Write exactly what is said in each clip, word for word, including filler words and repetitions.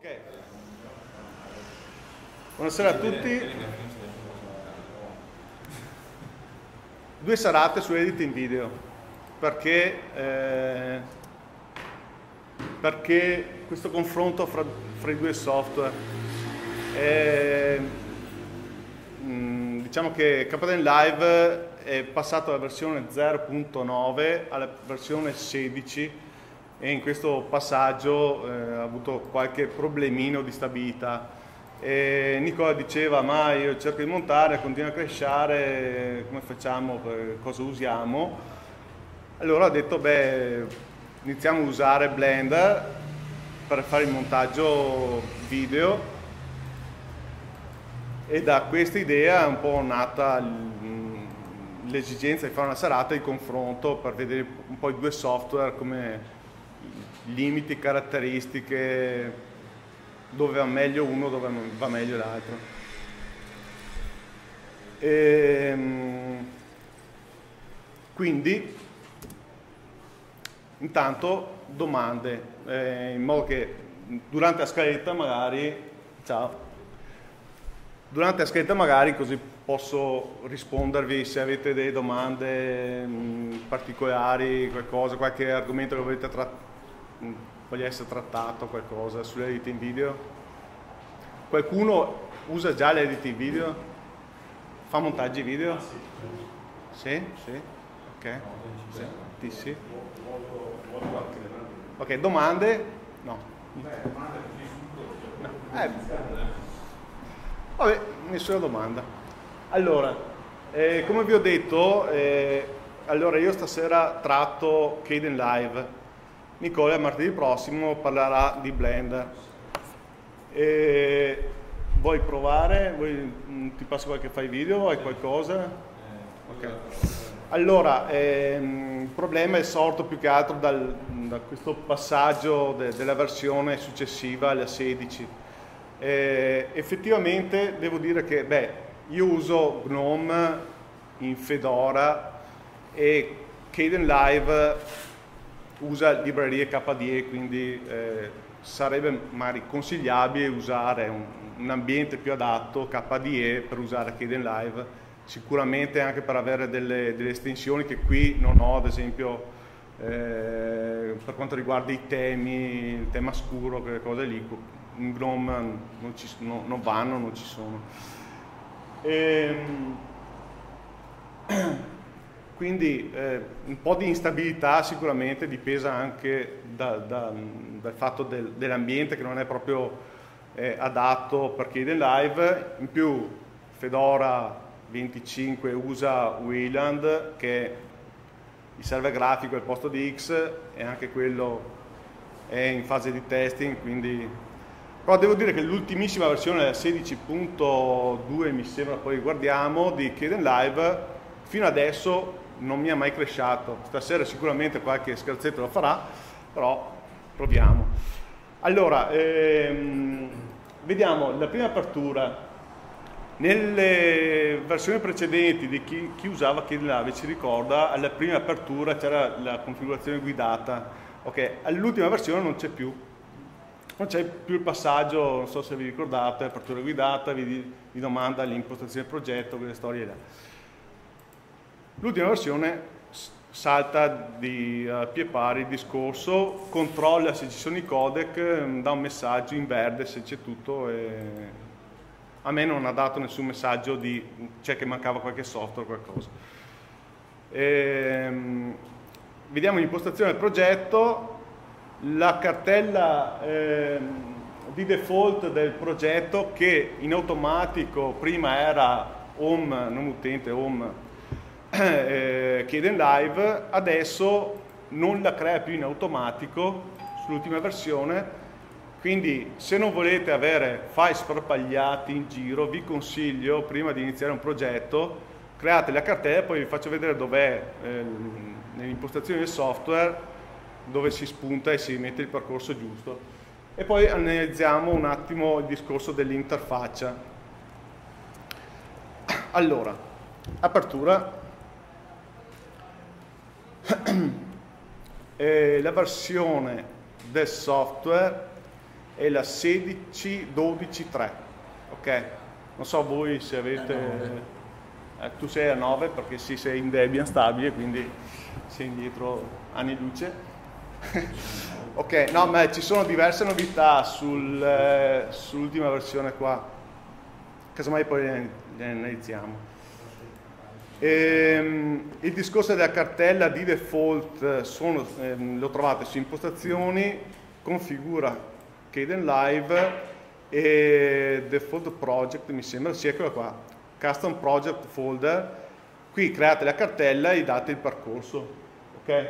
Ok. Buonasera a tutti. Due serate su editing video. Perché, eh, perché questo confronto fra, fra i due software. Eh, mh, diciamo che Captain Live è passato dalla versione zero punto nove alla versione sedici e in questo passaggio eh, ha avuto qualche problemino di stabilità. E Nicola diceva: ma io cerco di montare, continua a crashare, come facciamo, cosa usiamo? Allora ho detto: beh, iniziamo a usare Blender per fare il montaggio video, e da questa idea è un po' nata l'esigenza di fare una serata di confronto per vedere un po' i due software, come limiti, caratteristiche, dove va meglio uno, dove va meglio l'altro. Ehm, quindi, intanto domande, eh, in modo che durante la scaletta magari, ciao, durante la scaletta magari così posso rispondervi se avete delle domande mh, particolari, qualcosa, qualche argomento che volete trattare, voglia essere trattato, qualcosa sull'editing video. Qualcuno usa già l'editing video? Fa montaggi video? Sì? Sì? Ok. Sì. Sì, sì. Ok, domande? No. No. Eh. Vabbè, nessuna domanda. Allora, eh, come vi ho detto, eh, allora io stasera tratto Kdenlive. Nicola martedì prossimo parlerà di Blender. E vuoi provare? Vuoi, mh, ti passo qualche file video? Hai qualcosa? Ok. Allora, ehm, il problema è sorto più che altro dal, da questo passaggio de, della versione successiva alla sedici. Eh, effettivamente devo dire che, beh, io uso Gnome in Fedora e Kdenlive usa librerie K D E, quindi eh, sarebbe magari consigliabile usare un, un ambiente più adatto, K D E, per usare Kdenlive, sicuramente anche per avere delle, delle estensioni che qui non ho, ad esempio eh, per quanto riguarda i temi, il tema scuro, quelle cose lì, in Gnome non, ci, no, non vanno, non ci sono. Ehm, Quindi eh, un po' di instabilità sicuramente dipesa anche da, da, dal fatto del, dell'ambiente, che non è proprio eh, adatto per Kdenlive. In più Fedora venticinque usa Wayland, che è il server grafico al posto di X, e anche quello è in fase di testing, quindi... Però devo dire che l'ultimissima versione, la sedici punto due mi sembra, poi guardiamo, di Kdenlive, fino adesso non mi ha mai crashato. Stasera sicuramente qualche scherzetto lo farà, però proviamo. Allora, ehm, vediamo la prima apertura. Nelle versioni precedenti di chi, chi usava Kdenlive ci ricorda, alla prima apertura c'era la configurazione guidata. Ok, all'ultima versione non c'è più. Non c'è più il passaggio, non so se vi ricordate, apertura guidata, vi, vi domanda l'impostazione del progetto, quelle storie là. L'ultima versione salta di uh, pie pari il discorso, controlla se ci sono i codec, dà un messaggio in verde se c'è tutto, e a me non ha dato nessun messaggio di cioè che mancava qualche software o qualcosa. Ehm, vediamo l'impostazione del progetto, la cartella eh, di default del progetto, che in automatico prima era home, non utente, home, Eh, Kdenlive, adesso non la crea più in automatico sull'ultima versione, quindi se non volete avere file sparpagliati in giro, vi consiglio, prima di iniziare un progetto, create la cartella, poi vi faccio vedere dov'è eh, nelle impostazioni del software, dove si spunta e si mette il percorso giusto, e poi analizziamo un attimo il discorso dell'interfaccia. Allora, apertura. E la versione del software è la sedici dodici tre, ok? Non so voi se avete... Eh, tu sei a nove perché sì, sei in Debian stabile, quindi sei indietro anni luce. Ok, no, ma ci sono diverse novità sul, eh, sull'ultima versione qua, casomai poi le, le analizziamo. Ehm, il discorso della cartella di default sono, ehm, lo trovate su impostazioni, configura Kdenlive e default project, mi sembra, sì, eccola qua, custom project folder. Qui create la cartella e date il percorso, ok?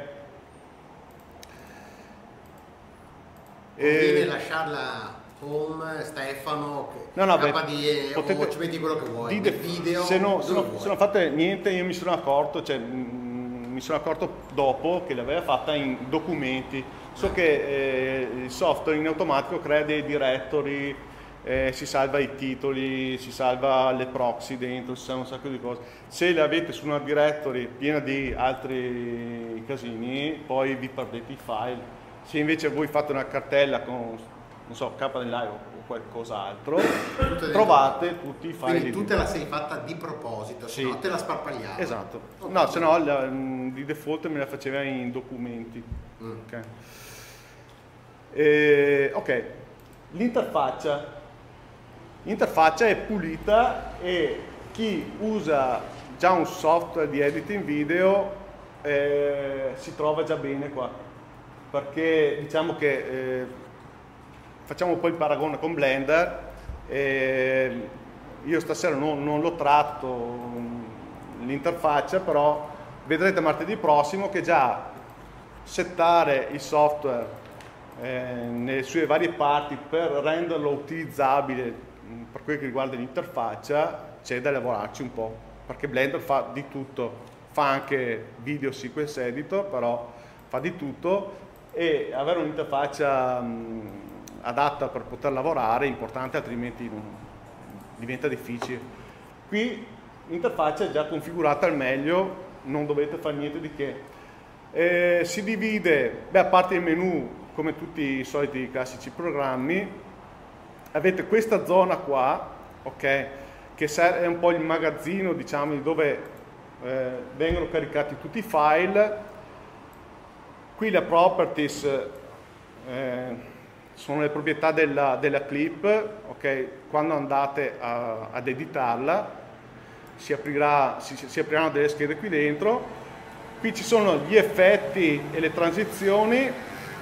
Conviene e... lasciarla home, Stefano, no, no, K D E, potete, o ci metti quello che vuoi, di video, se, no, se, no, se non fate niente, io mi sono accorto, cioè, mh, mi sono accorto dopo che l'aveva fatta in documenti. So che eh, il software in automatico crea dei directory, eh, si salva i titoli, si salva le proxy dentro, si salva un sacco di cose. Se le avete su una directory piena di altri casini, poi vi perdete i file. Se invece voi fate una cartella con, non so, Kdenlive o qualcos'altro, trovate tutti i file. Quindi tu te la sei fatta di proposito, se sì. no te la sparpagliavi. Esatto. Okay. No, se no la, di default me la faceva in documenti. Mm. Ok. E, ok, l'interfaccia. L'interfaccia è pulita e chi usa già un software di editing video eh, si trova già bene qua. Perché diciamo che eh, facciamo un po' il paragone con Blender, eh, io stasera non, non lo tratto l'interfaccia, però vedrete martedì prossimo che già settare il software eh, nelle sue varie parti per renderlo utilizzabile per quel che riguarda l'interfaccia c'è da lavorarci un po', perché Blender fa di tutto, fa anche video sequence editor, però fa di tutto. E avere un'interfaccia mh, adatta per poter lavorare è importante, altrimenti non, diventa difficile. Qui l'interfaccia è già configurata al meglio, non dovete fare niente di che. Eh, si divide, beh, a parte il menu, come tutti i soliti classici programmi, avete questa zona qua, ok, che è un po' il magazzino, diciamo, dove eh, vengono caricati tutti i file. Qui le properties eh, sono le proprietà della, della clip, ok? Quando andate a, ad editarla si, aprirà, si, si apriranno delle schede qui dentro. Qui ci sono gli effetti e le transizioni,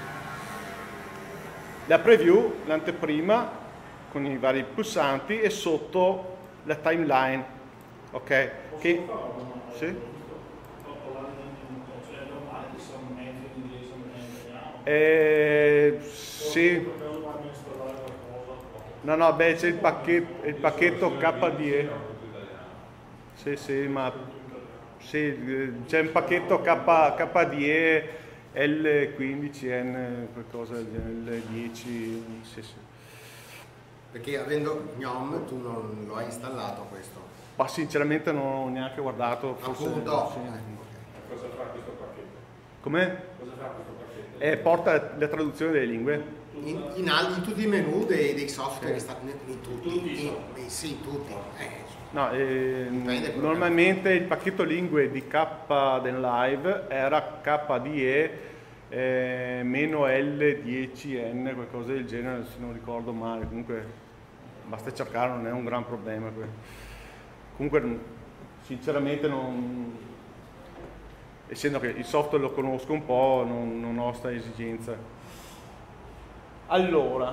la preview, l'anteprima con i vari pulsanti e sotto la timeline, ok? Che, sì? Eh, sì, no, no, beh, c'è il pacchetto, il pacchetto K D E. Sì, sì, ma sì, c'è un pacchetto K D E L quindici N, qualcosa del genere, L dieci, sì, sì. Perché avendo GNOME tu non lo hai installato questo? Ma sinceramente non ho neanche guardato. Forse, appunto. Sì. Eh, cosa fa questo pacchetto? Come? Cosa fa questo pacchetto? Eh, porta la traduzione delle lingue. In, in, in tutti i menu dei, dei software, sì. in, in tutti, tutti, in, in, sì, tutti. Eh. No, eh, normalmente il pacchetto lingue di Kdenlive era K D E eh, meno L dieci N, qualcosa del genere, se non ricordo male. Comunque basta cercare, non è un gran problema. Comunque sinceramente non, essendo che il software lo conosco un po', non, non ho sta esigenza. Allora,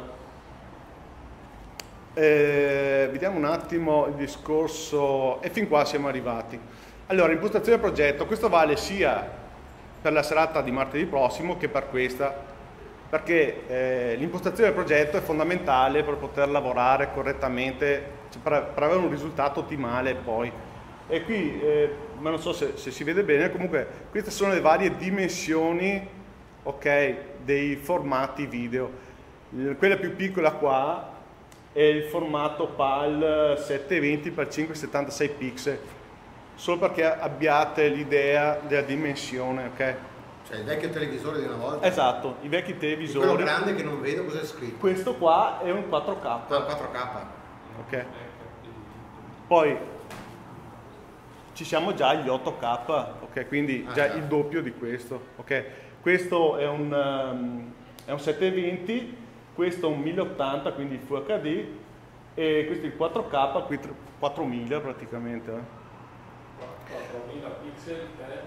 eh, vediamo un attimo il discorso, e fin qua siamo arrivati. Allora, impostazione del progetto, questo vale sia per la serata di martedì prossimo che per questa, perché eh, l'impostazione del progetto è fondamentale per poter lavorare correttamente, cioè per, per avere un risultato ottimale poi. E qui, eh, ma non so se, se si vede bene, comunque queste sono le varie dimensioni, ok, dei formati video. Quella più piccola qua è il formato PAL settecentoventi per cinquecentosettantasei pixel, solo perché abbiate l'idea della dimensione, ok? Cioè il vecchio televisore di una volta? Esatto, i vecchi televisori. Quello grande che non vedo cosa è scritto. Questo qua è un quattro K. Ah, quattro K. Ok. Poi ci siamo già agli otto K, ok? Quindi ah, già già. il doppio di questo, ok? Questo è un, um, è un settecentoventi, questo è un mille ottanta, quindi Full H D, e questo è il quattro K, qui quattromila praticamente. Eh. quattromila pixel per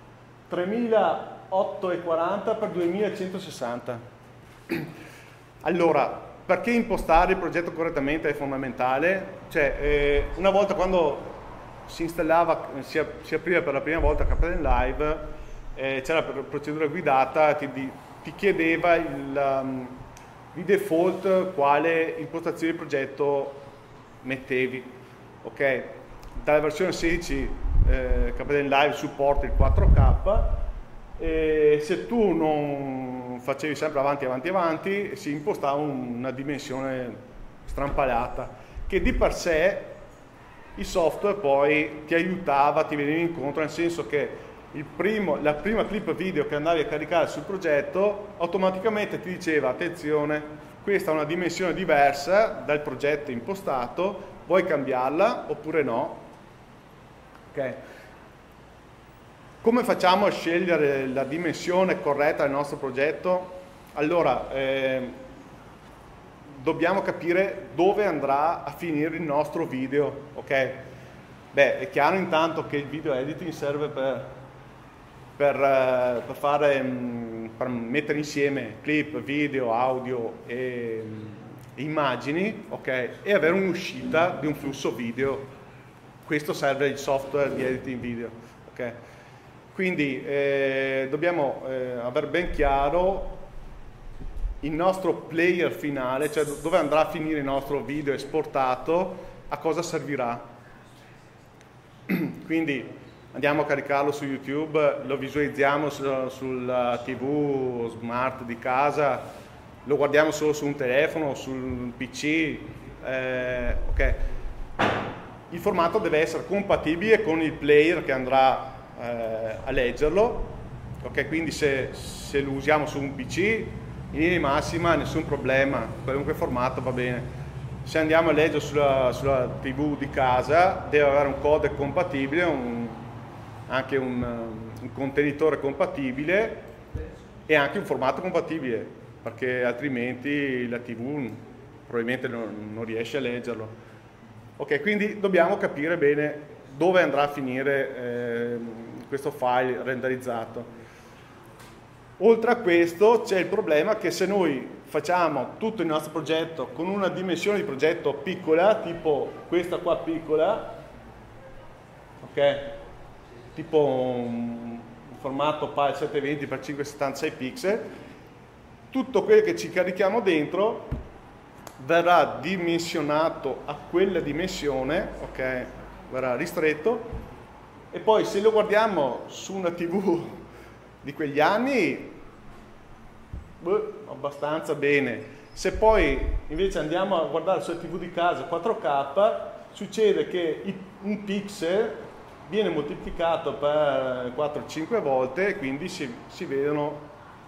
tremilaottocentoquaranta per duemilacentosessanta. Allora, perché impostare il progetto correttamente è fondamentale. Cioè, eh, una volta quando si installava, si, si apriva per la prima volta Captain Live, eh, c'era la procedura guidata, ti, ti chiedeva il, um, di default quale impostazione di progetto mettevi. Ok? Dalla versione sedici eh, Captain Live supporta il quattro K, e se tu non facevi sempre avanti avanti avanti si impostava una dimensione strampalata, che di per sé il software poi ti aiutava, ti veniva incontro, nel senso che il primo, la prima clip video che andavi a caricare sul progetto automaticamente ti diceva: attenzione, questa è una dimensione diversa dal progetto impostato, vuoi cambiarla oppure no? Ok. Come facciamo a scegliere la dimensione corretta del nostro progetto? Allora, eh, dobbiamo capire dove andrà a finire il nostro video, ok? Beh, è chiaro intanto che il video editing serve per, per, eh, per, fare, mh, per mettere insieme clip, video, audio e mh, immagini, ok? E avere un'uscita di un flusso video. Questo serve il software di editing video, ok? Quindi eh, dobbiamo eh, aver ben chiaro il nostro player finale, cioè dove andrà a finire il nostro video esportato, a cosa servirà. Quindi andiamo a caricarlo su YouTube, lo visualizziamo su, sulla tivù smart di casa, lo guardiamo solo su un telefono, sul P C, eh, ok. Il formato deve essere compatibile con il player che andrà eh, a leggerlo, ok? Quindi se, se lo usiamo su un P C, in linea di massima nessun problema, qualunque formato va bene. Se andiamo a leggere sulla, sulla tivù di casa, deve avere un codec compatibile, un, anche un, un contenitore compatibile e anche un formato compatibile, perché altrimenti la tivù probabilmente non, non riesce a leggerlo. Ok, quindi dobbiamo capire bene dove andrà a finire eh, questo file renderizzato. Oltre a questo c'è il problema che se noi facciamo tutto il nostro progetto con una dimensione di progetto piccola, tipo questa qua piccola, ok? Tipo un formato file settecentoventi per cinquecentosettantasei pixel, tutto quello che ci carichiamo dentro verrà dimensionato a quella dimensione, ok? Verrà ristretto, e poi se lo guardiamo su una tivù di quegli anni, beh, abbastanza bene. Se poi invece andiamo a guardare sulla tivù di casa quattro K, succede che un pixel viene moltiplicato per quattro cinque volte e quindi si, si vedono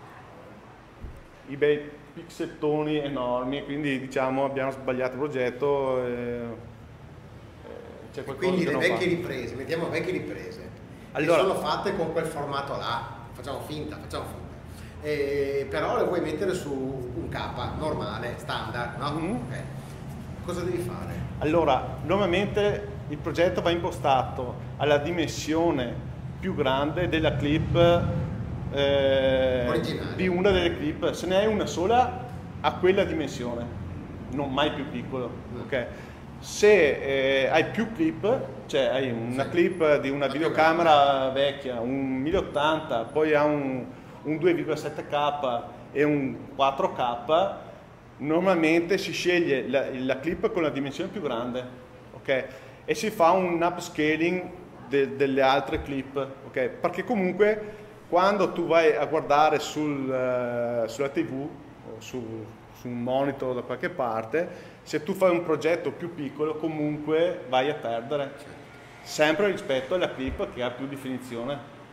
i bei pixettoni enormi, quindi diciamo abbiamo sbagliato il progetto. E, e quindi le vecchie fa. riprese, mettiamo vecchie riprese, allora, che sono fatte con quel formato là, facciamo finta, facciamo finta. E, però le vuoi mettere su un K normale, standard, no? Mm-hmm. Okay. Cosa devi fare? Allora, normalmente il progetto va impostato alla dimensione più grande della clip, eh, di una delle clip. Se ne hai una sola, a quella dimensione, non mai più piccolo, mm. ok? Se eh, hai più clip, cioè hai una sì. clip di una La videocamera vecchia, un mille ottanta, poi ha un, un due virgola sette K e un quattro K, normalmente si sceglie la, la clip con la dimensione più grande, ok? E si fa un upscaling de, delle altre clip, ok? Perché comunque quando tu vai a guardare sul, uh, sulla tivù o su, su un monitor da qualche parte, se tu fai un progetto più piccolo comunque vai a perdere, sempre rispetto alla clip che ha più definizione.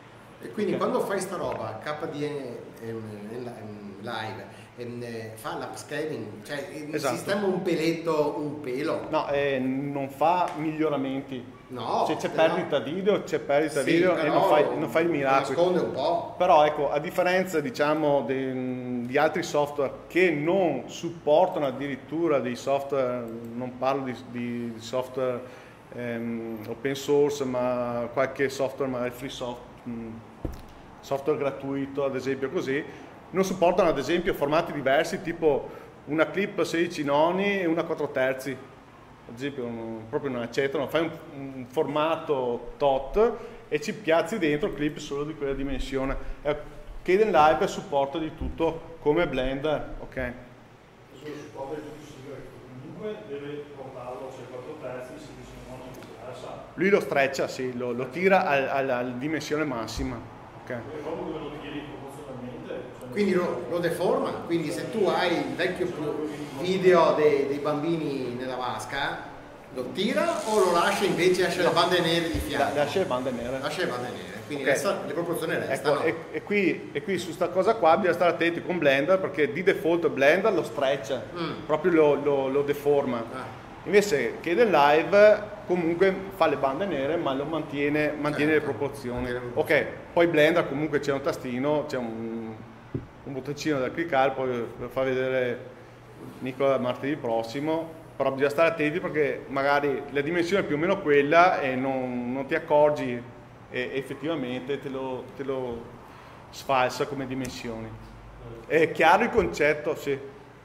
E quindi Ok. quando fai sta roba, K D N live, e fa l'upscaling, cioè il Esatto. sistema un peletto, un pelo. No, eh, non fa miglioramenti. No, Se c'è no. perdita video, c'è perdita Sì, video e però non fai, non fai il lo miracolo. nasconde un po'. Però ecco, a differenza diciamo de- di altri software che non supportano addirittura dei software, non parlo di, di software ehm, open source, ma qualche software magari free soft, mh, software gratuito ad esempio così, non supportano ad esempio formati diversi tipo una clip sedici noni e una quattro terzi. Ad esempio un- proprio non accettano, fai un, un formato tot e ci piazzi dentro clip solo di quella dimensione. Eh, Kdenlive è supporto di tutto come Blender, ok? Solo supporto di tutti i sigari, comunque deve portarlo, cioè quattro terzi, se dice no, non si interessa. Lui lo streccia, sì, lo, lo tira al- al- alla dimensione massima, ok? E proprio dove lo tiri proporzionalmente. Cioè Quindi lo, lo deforma, quindi se tu hai il vecchio video dei, dei bambini nella vasca, lo tira o lo lascia invece lascia le bande nere di La- fianco? Lascia le bande nere. Lascia le bande nere, quindi Ok. resta- le proporzioni restano. Ecco, e, e qui, e qui su sta cosa qua bisogna stare attenti con Blender perché di default Blender lo streccia, Mm. proprio lo, lo- lo deforma. Ah, Invece Kdenlive comunque fa le bande nere ma lo mantiene, mantiene Certo, le proporzioni. mantiene le Ok, poi Blender comunque c'è un tastino, c'è un, un bottoncino da cliccare, poi lo fa vedere Nicola martedì prossimo, però bisogna stare attenti perché magari la dimensione è più o meno quella e non, non ti accorgi e effettivamente te lo, te lo sfalsa come dimensioni. È chiaro il concetto? Sì.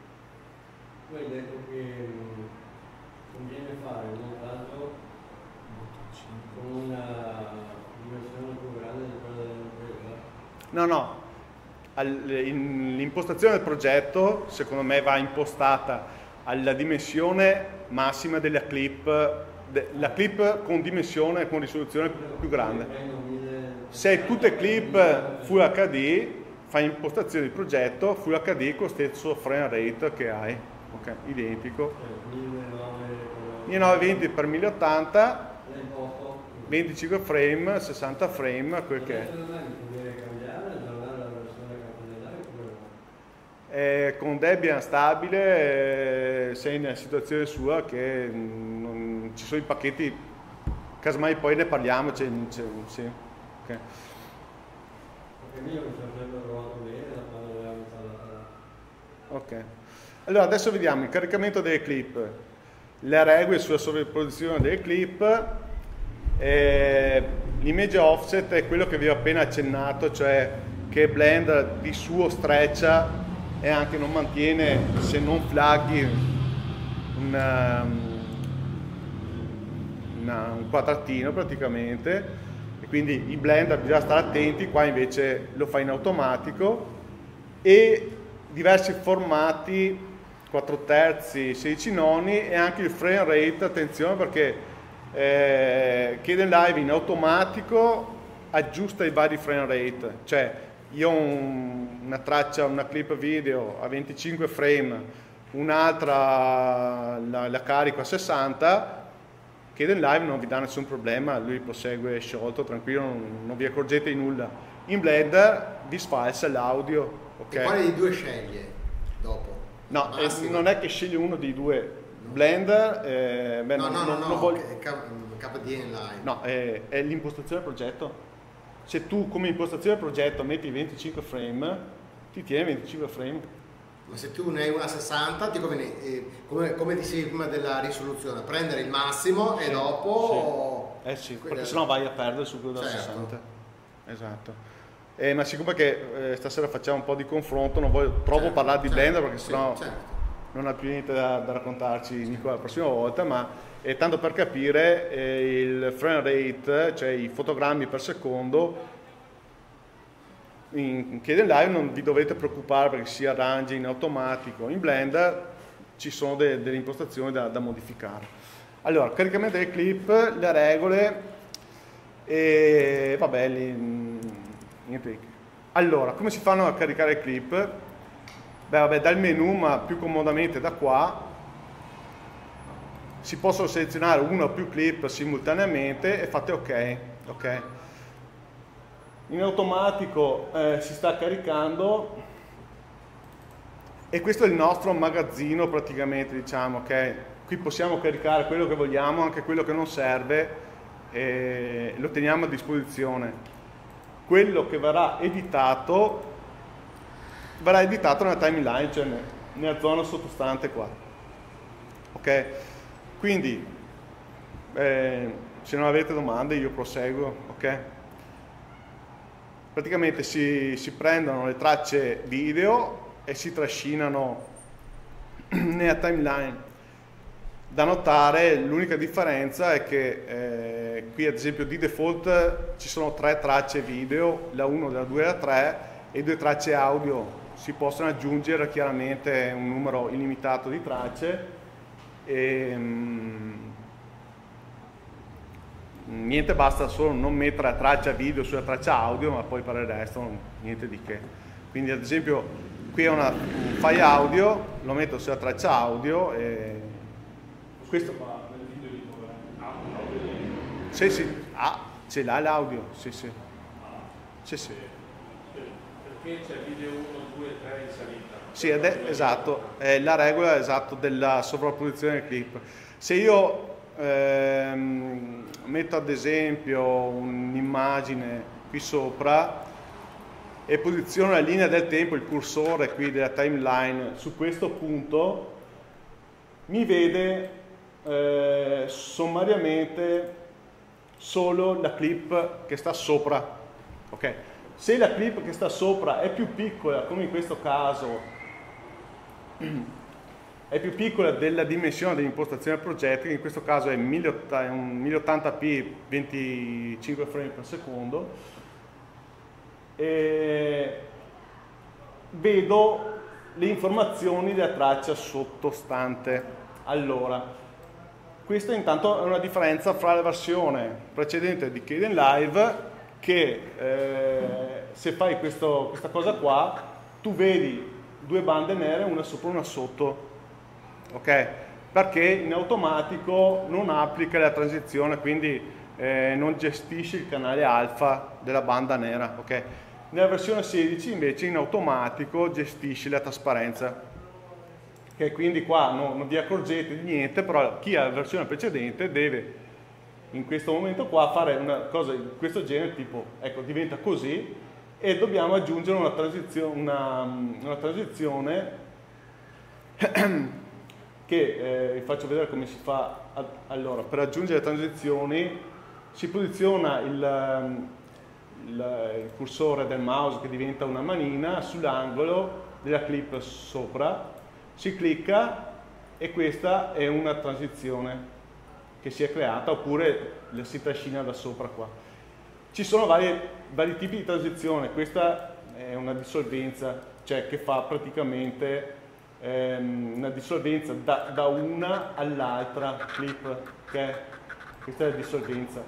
Tu hai detto che mh, conviene fare un montaggio con una dimensione più grande di quella dell'impresa. No, no, Al- in- l'impostazione del progetto secondo me va impostata alla dimensione massima della clip, de- la clip con dimensione, con risoluzione più grande. Prendo mille- Se hai tutte clip Full acca di, fai impostazione di progetto Full acca di con lo stesso frame rate che hai, ok, identico. cioè, millenovecento millenovecento venti per mille ottanta, l'hai imposto. venticinque frame, sessanta frame, quel che è. Secondo me mi conviene cambiare, aggiornare la versione campionale oppure no? Eh, con Debian stabile eh, sei nella situazione sua che mm, non, ci sono i pacchetti, casomai poi ne parliamo, c'è, c'è- sì, ok. Perché io mi sono sempre trovato bene da quando avevamo installato. Ok. Allora adesso vediamo il caricamento delle clip, le regole sulla sovrapposizione delle clip, eh, l'image offset è quello che vi ho appena accennato, cioè che Blender di suo streccia e anche non mantiene, se non flaghi, una- una- un quadratino praticamente, e quindi i Blender bisogna stare attenti, qua invece lo fa in automatico, e diversi formati quattro terzi, sedici noni e anche il frame rate, attenzione perché eh, Kdenlive in automatico aggiusta i vari frame rate, cioè io ho un- una traccia, una clip video a venticinque frame, un'altra la, la carico a sessanta, Kdenlive non vi dà nessun problema, lui prosegue sciolto, tranquillo, non, non vi accorgete di nulla. In Blender vi sfalsa l'audio, ok? E quale dei due sceglie dopo? No, eh, Massimo? non è che scegli uno dei due. Blender, eh, beh, No, non, no, no, non- no, non voglio- K- K D N live. no, è, è l'impostazione del progetto. Se tu come impostazione del progetto metti venticinque frame, ti tiene venticinque frame. Ma se tu ne hai una sessanta, ti conviene, eh, come, come dicevi prima della risoluzione, prendere il massimo e Sì, dopo... Eh sì, Quella- perché sennò vai a perdere su quello da Certo. sessanta. Esatto. Eh, ma siccome che eh, stasera facciamo un po' di confronto, non voglio troppo Certo, parlare di certo, Blender perché sì, sennò certo. non ha più niente da, da raccontarci Nicola la prossima volta, ma eh, tanto per capire eh, il frame rate, cioè i fotogrammi per secondo, in Kdenlive non vi dovete preoccupare perché si arrangia in automatico, in Blender ci sono de- delle impostazioni da, da modificare. Allora, caricamento delle clip, le regole e vabbè, li, niente. Allora, come si fanno a caricare le clip? Beh, vabbè, dal menu, ma più comodamente da qua, si possono selezionare una o più clip simultaneamente e fate ok, ok. in automatico eh, si sta caricando e questo è il nostro magazzino praticamente, diciamo, ok? Qui possiamo caricare quello che vogliamo, anche quello che non serve, e lo teniamo a disposizione. Quello che verrà editato verrà editato nella timeline, cioè nella zona sottostante qua, ok? Quindi eh, se non avete domande io proseguo, ok? Praticamente si, si prendono le tracce video e si trascinano nella timeline. Da notare, l'unica differenza è che eh, qui ad esempio di default ci sono tre tracce video, la uno, la due e la tre, e due tracce audio. Si possono aggiungere chiaramente un numero illimitato di tracce e mm, niente, basta solo non mettere la traccia video sulla traccia audio, ma poi per il resto niente di che. Quindi ad esempio qui è una, un file audio, lo metto sulla traccia audio e questo ma nel video di dove ah, audio. sì sì, ah, ce l'ha l'audio, sì sì, sì sì. Perché c'è video uno, due, tre in salita. Sì, ed è, esatto, è la regola esatto della sovrapposizione del clip. Se io ehm, metto ad esempio un'immagine qui sopra e posiziono la linea del tempo, il cursore qui della timeline su questo punto, mi vede eh, sommariamente solo la clip che sta sopra, ok? Se la clip che sta sopra è più piccola, come in questo caso, è più piccola della dimensione dell'impostazione del progetto, che in questo caso è mille ottanta p venticinque frame per secondo, e vedo le informazioni della traccia sottostante. Allora, questa intanto è una differenza fra la versione precedente di Kdenlive, che eh, se fai questo, questa cosa qua, tu vedi due bande nere, una sopra e una sotto, ok? Perché in automatico non applica la transizione, quindi eh, non gestisce il canale alfa della banda nera, ok? Nella versione sedici invece in automatico gestisce la trasparenza, che quindi qua no, non vi accorgete di niente, però chi ha la versione precedente deve in questo momento qua fare una cosa di questo genere, tipo, ecco, diventa così, e dobbiamo aggiungere una transizione, una, una transizione che eh, vi faccio vedere come si fa. Allora, per aggiungere le transizioni si posiziona il, il, il cursore del mouse, che diventa una manina, sull'angolo della clip sopra, si clicca e questa è una transizione che si è creata, oppure la si trascina da sopra qua. Ci sono varie, vari tipi di transizione. Questa è una dissolvenza, cioè che fa praticamente ehm, una dissolvenza da, da una all'altra clip, okay? Questa è la dissolvenza.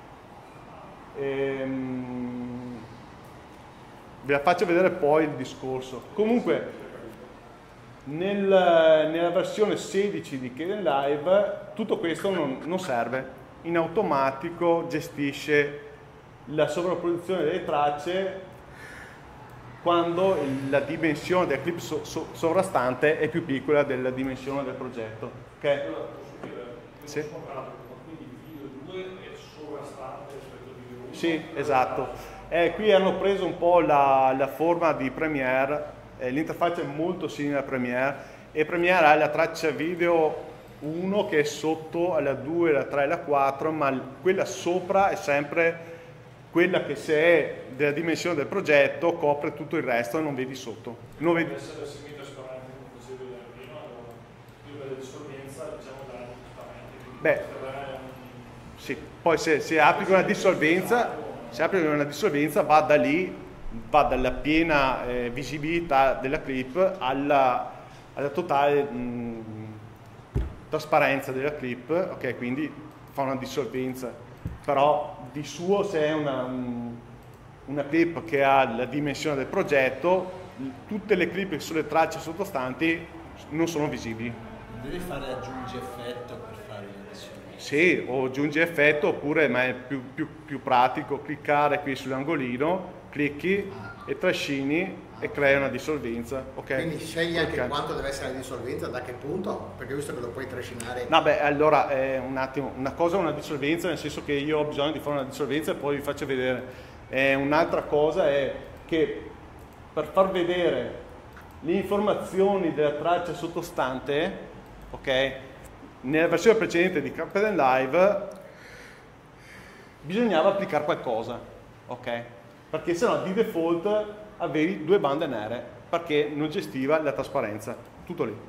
Ehm, ve la faccio vedere poi il discorso. Comunque Nel, nella versione sedici di Kdenlive tutto questo non, non serve, in automatico gestisce la sovrapposizione delle tracce quando il, la dimensione del clip so, so, sovrastante è più piccola della dimensione del progetto. Okay? Sì. Quindi il video due è sovrastante rispetto al video uno? Sì, esatto. Eh, qui hanno preso un po' la, la forma di Premiere. Eh, l'interfaccia è molto simile a Premiere, e Premiere ha la traccia video uno che è sotto alla due, alla tre e alla quattro, ma quella sopra è sempre quella che, se è della dimensione del progetto, copre tutto il resto e non vedi sotto. Non vedi... Deve essere seguito trasparente come facevo vedere prima, allora io vedo dissolvenza, diciamo da trasparente. Beh, sì, poi se, se applica una dissolvenza, se applica una dissolvenza va da lì, va dalla piena eh, visibilità della clip alla, alla totale mh, trasparenza della clip, ok? Quindi fa una dissolvenza, però di suo, se è una, un, una clip che ha la dimensione del progetto, tutte le clip sulle tracce sottostanti non sono visibili. Devi fare aggiungi effetto per fare la dissolvenza? Sì, o aggiungi effetto, oppure, ma è più, più, più pratico, cliccare qui sull'angolino clicchi e trascini e crea una dissolvenza. Okay? Quindi scegli anche Clicca. quanto deve essere la dissolvenza, da che punto? Perché visto che lo puoi trascinare. No, beh, allora eh, un attimo, una cosa è una dissolvenza, nel senso che io ho bisogno di fare una dissolvenza e poi vi faccio vedere. Eh, un'altra cosa è che per far vedere le informazioni della traccia sottostante, ok, nella versione precedente di Kdenlive Live bisognava applicare qualcosa, ok? Perché sennò di default avevi due bande nere, perché non gestiva la trasparenza, tutto lì.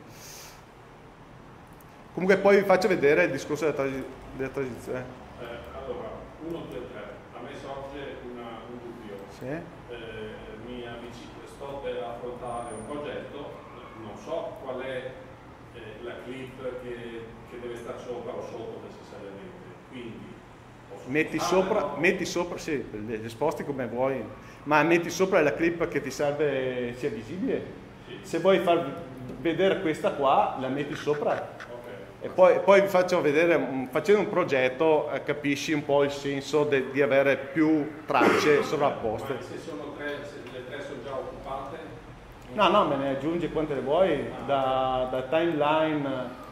Comunque poi vi faccio vedere il discorso della, trasi della transizione. Eh, allora, uno, due, tre, a me sorge una, un dubbio. Sì. Eh, mi avvicino, sto per affrontare un progetto, non so qual è eh, la clip che, che deve stare sopra o sotto necessariamente, quindi Metti sopra, metti sopra, sì, le sposti come vuoi, ma metti sopra la clip che ti serve sia visibile. Sì. Se vuoi far vedere questa qua, la metti sopra. Okay. E poi, poi vi faccio vedere, facendo un progetto, eh, capisci un po' il senso de, di avere più tracce sovrapposte. Ma se sono tre, se le tre sono già occupate? No, no, me ne aggiungi quante le vuoi, da, da timeline,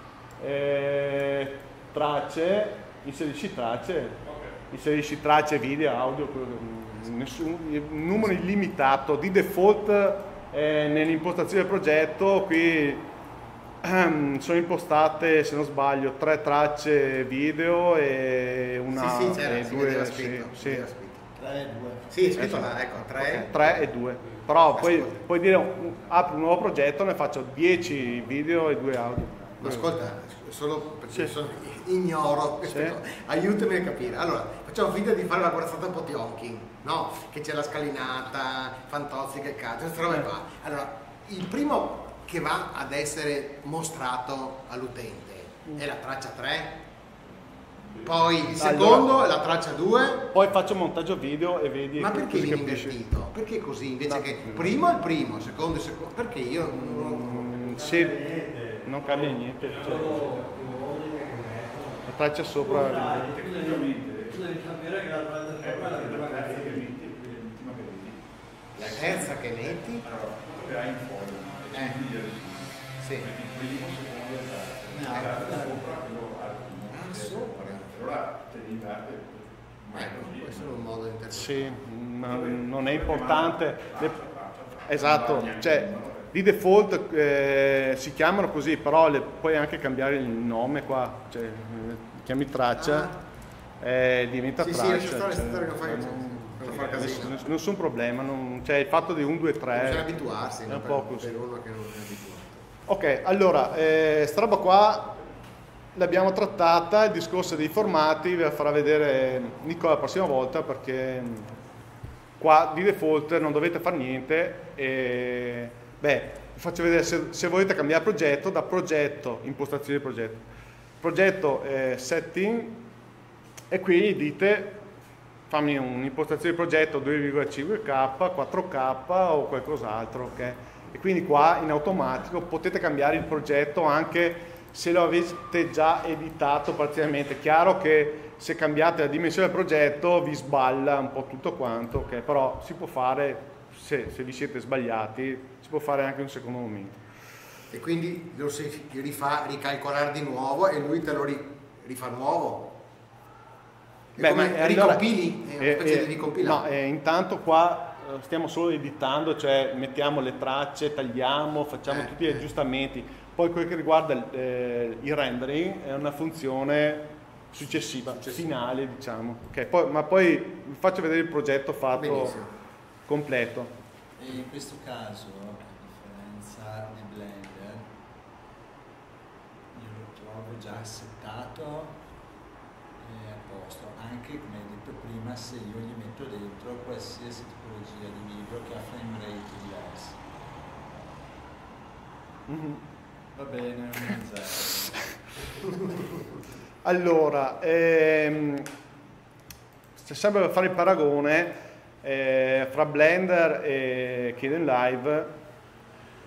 eh, tracce, inserisci tracce. Inserisci tracce, video, audio, nessun, un numero illimitato. Di default eh, nell'impostazione del progetto qui ehm, sono impostate, se non sbaglio, tre tracce video e una Sì, sì, c'era, e si due, vedeva sì, scritto. sì. si vedeva scritto. tre e due. Sì, è scritto là, ecco, tre. Okay, tre e due. Però poi Ascolta. puoi dire un- apro un nuovo progetto, ne faccio dieci video e due audio. Ma ascolta, solo perché Sì. sono ignoro queste Sì. cose, aiutami a capire. Allora, facciamo finta di fare la corazzata Potionkin, no? Che c'è la scalinata, Fantozzi, che cazzo, queste robe qua. Allora, il primo che va ad essere mostrato all'utente è la traccia tre, poi il secondo Allora. è la traccia due. Poi faccio un montaggio video e vedi Ma perché così viene capisci. invertito? Perché così? Invece No. che primo è il primo, secondo il secondo. Perché io non... Mm, sì, non cambia niente. Cioè, la traccia sopra. Dai, tecnicamente, tu devi sapere che la parte sopra è la prima che vedi. La terza che metti? Allora, troverai in foglio, no? Eh. Sì. Il primo, secondo e terzo. Ah, Carta sopra, quello al primo. Ah, sopra. Allora te li inverte. Ecco, questo è un modo interessante. Sì, ma non è importante. Le- Esatto, cioè di default eh, si chiamano così, però le, puoi anche cambiare il nome qua, cioè eh, chiami traccia, eh, diventa Sì, sì, traccia. lascia stare, cioè, lascia stare che fai- non- non fa casino. ness- nessun problema, non, cioè il fatto di un, due, tre. Bisogna abituarsi, è no? un per, po' così. per uno che non è abituato. Ok, allora, eh, sta roba qua l'abbiamo trattata, il discorso dei formati ve la farà vedere Nicola la prossima volta, perché mh, qua di default non dovete fare niente e beh, vi faccio vedere se, se volete cambiare progetto, da progetto, impostazione di progetto, progetto eh, setting e qui dite fammi un'impostazione di progetto due virgola cinque K, quattro K o qualcos'altro, ok? E quindi qua in automatico potete cambiare il progetto anche se lo avete già editato parzialmente. Chiaro che se cambiate la dimensione del progetto vi sballa un po' tutto quanto, ok? Però si può fare, se, se vi siete sbagliati, si può fare anche in un secondo momento. E quindi lo si rifà ricalcolare di nuovo e lui te lo ri- rifà nuovo. È Beh, come ma allora- ricompili, è una eh, specie eh, di ricompilare. No, eh, intanto qua eh, stiamo solo editando, cioè mettiamo le tracce, tagliamo, facciamo Eh, tutti gli eh. aggiustamenti. Poi quel che riguarda il, eh, il rendering è una funzione successiva, Successiva. finale diciamo. Okay, poi, ma poi vi faccio vedere il progetto fatto Benissimo. completo. E in questo caso, a differenza di Blender, io lo trovo già settato e a posto, anche come hai detto prima, se io gli metto dentro qualsiasi tipologia di video che ha frame rate diversi. Mhm. Va bene, non è zero. Allora, ehm, c'è sempre da fare il paragone eh, fra Blender e Kdenlive.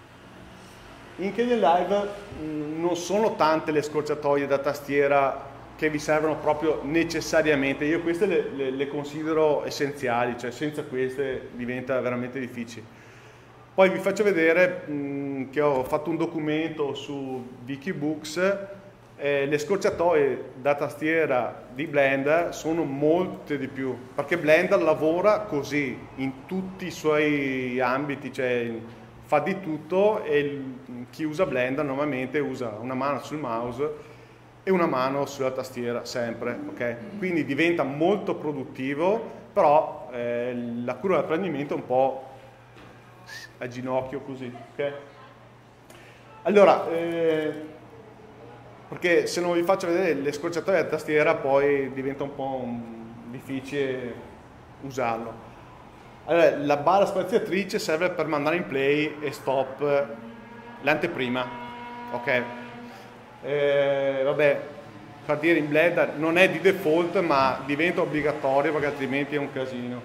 In Kdenlive mh, non sono tante le scorciatoie da tastiera che vi servono proprio necessariamente. Io queste le, le, le considero essenziali, cioè senza queste diventa veramente difficile. Poi vi faccio vedere mh, che ho fatto un documento su Wikibooks. Eh, le scorciatoie da tastiera di Blender sono molte di più, perché Blender lavora così in tutti i suoi ambiti, cioè fa di tutto, e il, chi usa Blender normalmente usa una mano sul mouse e una mano sulla tastiera sempre, ok? Quindi diventa molto produttivo, però eh, la curva di apprendimento è un po' a ginocchio così, ok? Allora, eh, perché se non vi faccio vedere le scorciatoie da tastiera poi diventa un po' un, difficile usarlo. Allora, la barra spaziatrice serve per mandare in play e stop l'anteprima, ok? Eh, vabbè, per dire in Blender non è di default ma diventa obbligatorio perché altrimenti è un casino.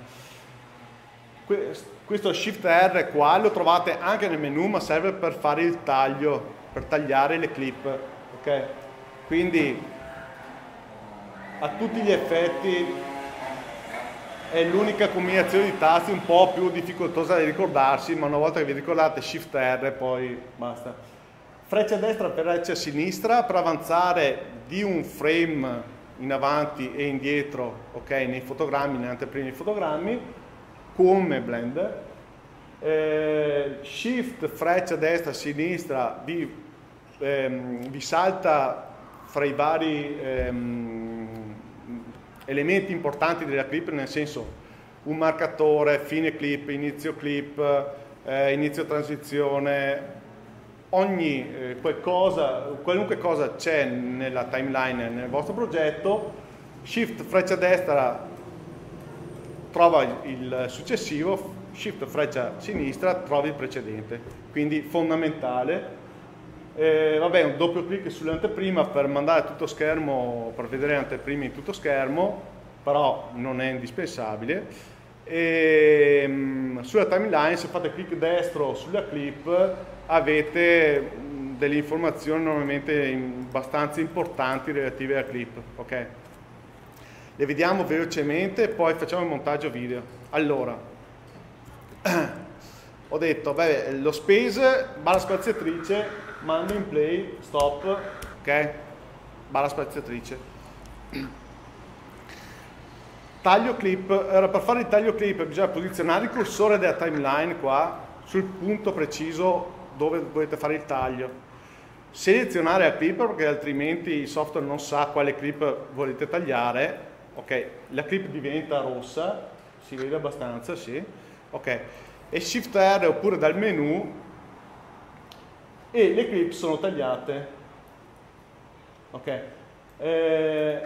Questo Shift R qua lo trovate anche nel menu, ma serve per fare il taglio, per tagliare le clip, ok? Quindi a tutti gli effetti è l'unica combinazione di tasti un po' più difficoltosa da ricordarsi, ma una volta che vi ricordate Shift R poi basta. Freccia a destra, freccia a sinistra per avanzare di un frame in avanti e indietro, ok, nei fotogrammi, nelle anteprime dei fotogrammi, come Blender. Eh, shift, freccia a destra, a sinistra, vi, ehm, vi salta fra i vari ehm, elementi importanti della clip, nel senso un marcatore, fine clip, inizio clip, eh, inizio transizione. Ogni eh, qualcosa, qualunque cosa c'è nella timeline nel vostro progetto, Shift freccia destra trova il successivo, Shift freccia sinistra trovi il precedente, quindi fondamentale. Eh, vabbè, un doppio clic sull'anteprima per mandare tutto schermo, per vedere l'anteprima in tutto schermo, però non è indispensabile. E, mh, sulla timeline, se fate clic destro sulla clip, avete delle informazioni normalmente abbastanza importanti relative alla clip, ok? Le vediamo velocemente e poi facciamo il montaggio video. Allora, ho detto, beh, lo space, barra spaziatrice, mando in play, stop, ok? Barra spaziatrice. Taglio clip. Allora, per fare il taglio clip bisogna posizionare il cursore della timeline qua sul punto preciso dove volete fare il taglio. Selezionare la clip perché altrimenti il software non sa quale clip volete tagliare. Ok, la clip diventa rossa, si vede abbastanza, sì. Ok, e Shift R oppure dal menu e le clip sono tagliate. Ok, eh,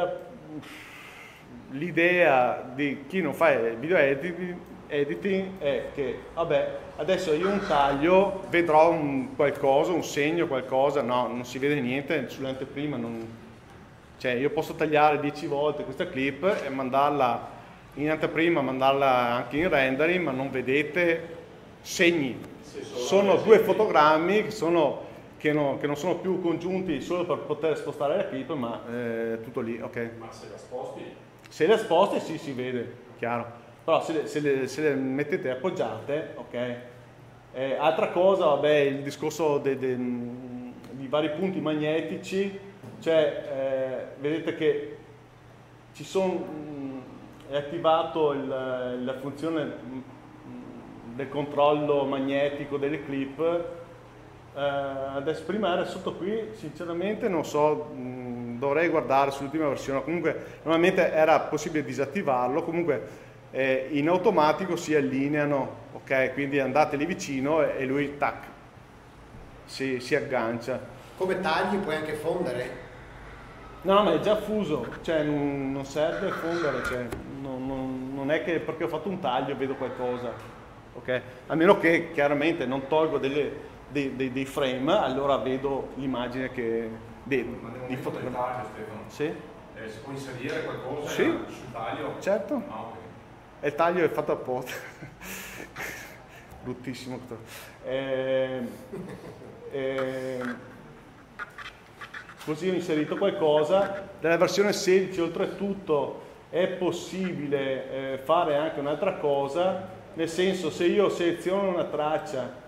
l'idea di chi non fa video editing, editing è che, vabbè, adesso io un taglio, vedrò un qualcosa, un segno, qualcosa, no, non si vede niente sull'anteprima, non... Cioè io posso tagliare dieci volte questa clip e mandarla in anteprima, mandarla anche in rendering, ma non vedete segni. Sono due fotogrammi che, sono, che, no, che non sono più congiunti solo per poter spostare la clip, ma eh, tutto lì, ok? Ma se la sposti? Se la sposti sì, si vede, chiaro. Però se le, se le, se le mettete appoggiate, ok? Eh, altra cosa, vabbè, il discorso de, de, di vari punti magnetici. Cioè, eh, vedete che ci sono, è attivato il, la funzione del controllo magnetico delle clip. Eh, adesso prima era sotto qui, sinceramente non so, mh, dovrei guardare sull'ultima versione, comunque normalmente era possibile disattivarlo, comunque eh, in automatico si allineano, ok? Quindi andate lì vicino e, e lui tac, si, si aggancia. Come tagli puoi anche fondere? No, ma è già fuso, cioè non, non serve fondere, cioè, non, non, non è che perché ho fatto un taglio vedo qualcosa, ok? A meno che chiaramente non tolgo delle, dei, dei, dei frame, allora vedo l'immagine che... Di, di fotografia. Stefano. Sì? Eh, si può inserire qualcosa Sì. sul taglio? Certo. Ah, ok. E il taglio è fatto apposta. Bruttissimo questo. Eh, eh, così ho inserito qualcosa. Nella versione sedici oltretutto è possibile eh, fare anche un'altra cosa, nel senso, se io seleziono una traccia